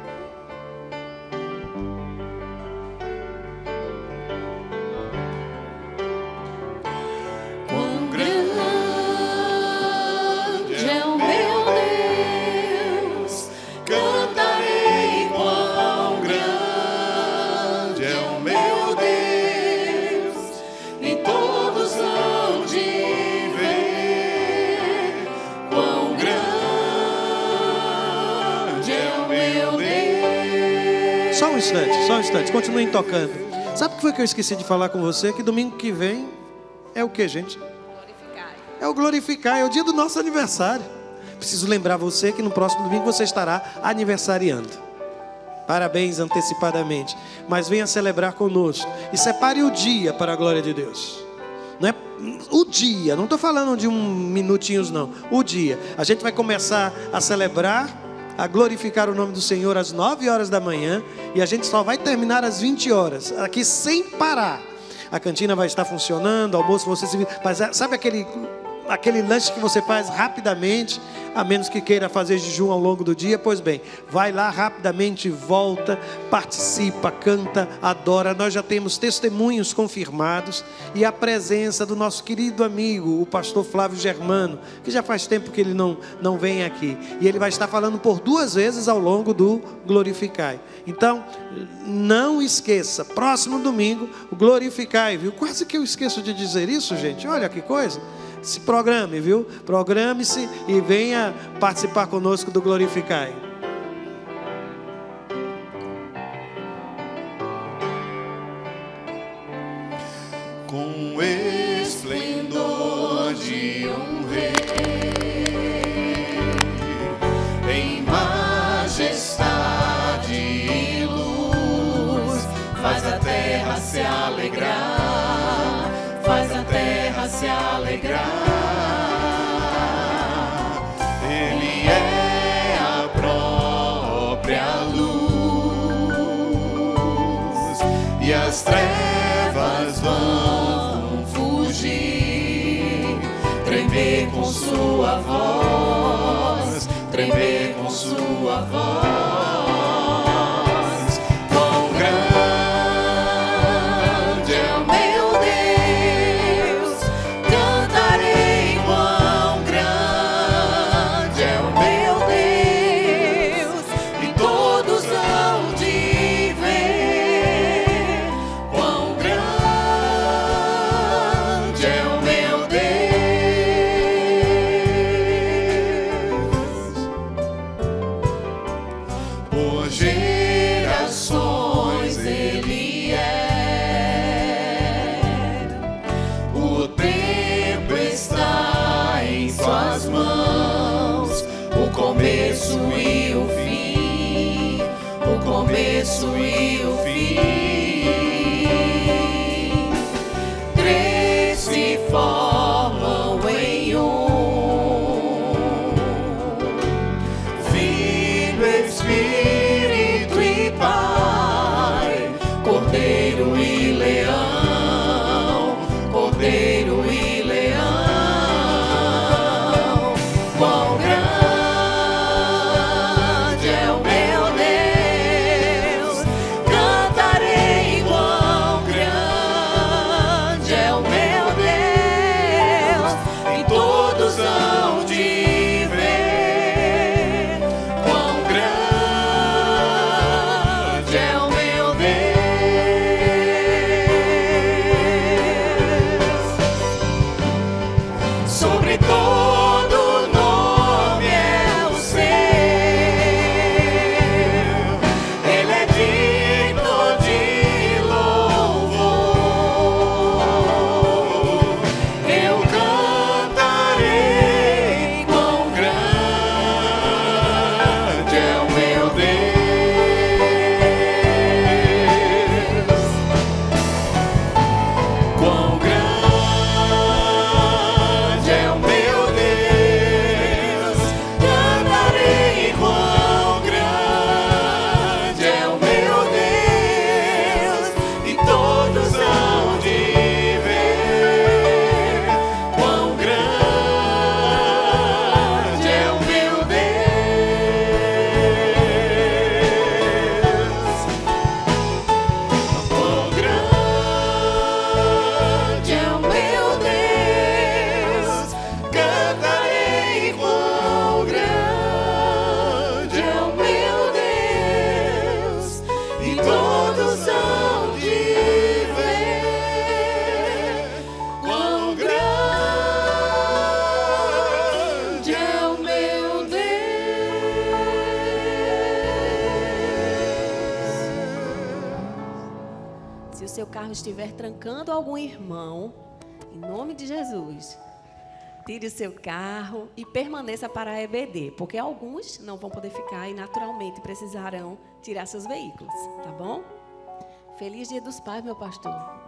Quão grande é o meu Deus, cantarei quão grande é o meu Deus, e todos hão de ver quão grande é o meu Deus. Só um instante, só um instante, continuem tocando. Sabe o que foi que eu esqueci de falar com você? Que domingo que vem é o que, gente? Glorificar. É o glorificar, é o dia do nosso aniversário. Preciso lembrar você que no próximo domingo você estará aniversariando. Parabéns antecipadamente. Mas venha celebrar conosco. E separe o dia para a glória de Deus. Não é o dia, não estou falando de um minutinhos não. O dia. A gente vai começar a celebrar, a glorificar o nome do Senhor às nove horas da manhã. E a gente só vai terminar às vinte horas. Aqui sem parar. A cantina vai estar funcionando, almoço você se... Mas sabe aquele... aquele lanche que você faz rapidamente, a menos que queira fazer jejum ao longo do dia? Pois bem, vai lá rapidamente, volta, participa, canta, adora. Nós já temos testemunhos confirmados e a presença do nosso querido amigo, o pastor Flávio Germano, que já faz tempo que ele não, não vem aqui. E ele vai estar falando por duas vezes ao longo do Glorificai. Então, não esqueça, próximo domingo, o Glorificai, viu? Quase que eu esqueço de dizer isso, gente. Olha que coisa. Se programe, viu? Programe-se e venha participar conosco do Glorificai. Com esplendor de um rei, em majestade e luz, faz a terra se alegrar, faz a terra se alegrar. Ele é a própria luz, e as trevas vão fugir, tremer com sua voz, tremer com sua voz. Quão grande é o meu Deus, cantarei quão grande é o meu Deus, e todos hão de ver quão grande é o meu Deus. Por gerações Ele é, o tempo está em suas mãos, o começo e o fim. começo e o fim. Três se formam em um: Filho, Espírito e Pai, Cordeiro e Leão, Cordeiro e Leão. Quão grande é o meu Deus, cantarei. Quão grande é o meu Deus, e todos hão de ver. Quão grande é o meu Deus. Sobre todo nome é o seu, Ele é digno de louvor. Eu cantarei. Quão grande é o meu Deus. Quão grande é o meu Deus, cantarei. Quão grande é o meu Deus, e todos hão de ver. Quão grande é o meu Deus. Quão grande é o meu Deus, cantarei. Quão grande é o meu Deus, e todos hão de ver. Quão grande é o meu Deus. Se o seu carro estiver trancando algum irmão, em nome de Jesus, tire o seu carro e permaneça para a E B D, porque alguns não vão poder ficar e naturalmente precisarão tirar seus veículos, tá bom? Feliz Dia dos Pais, meu pastor.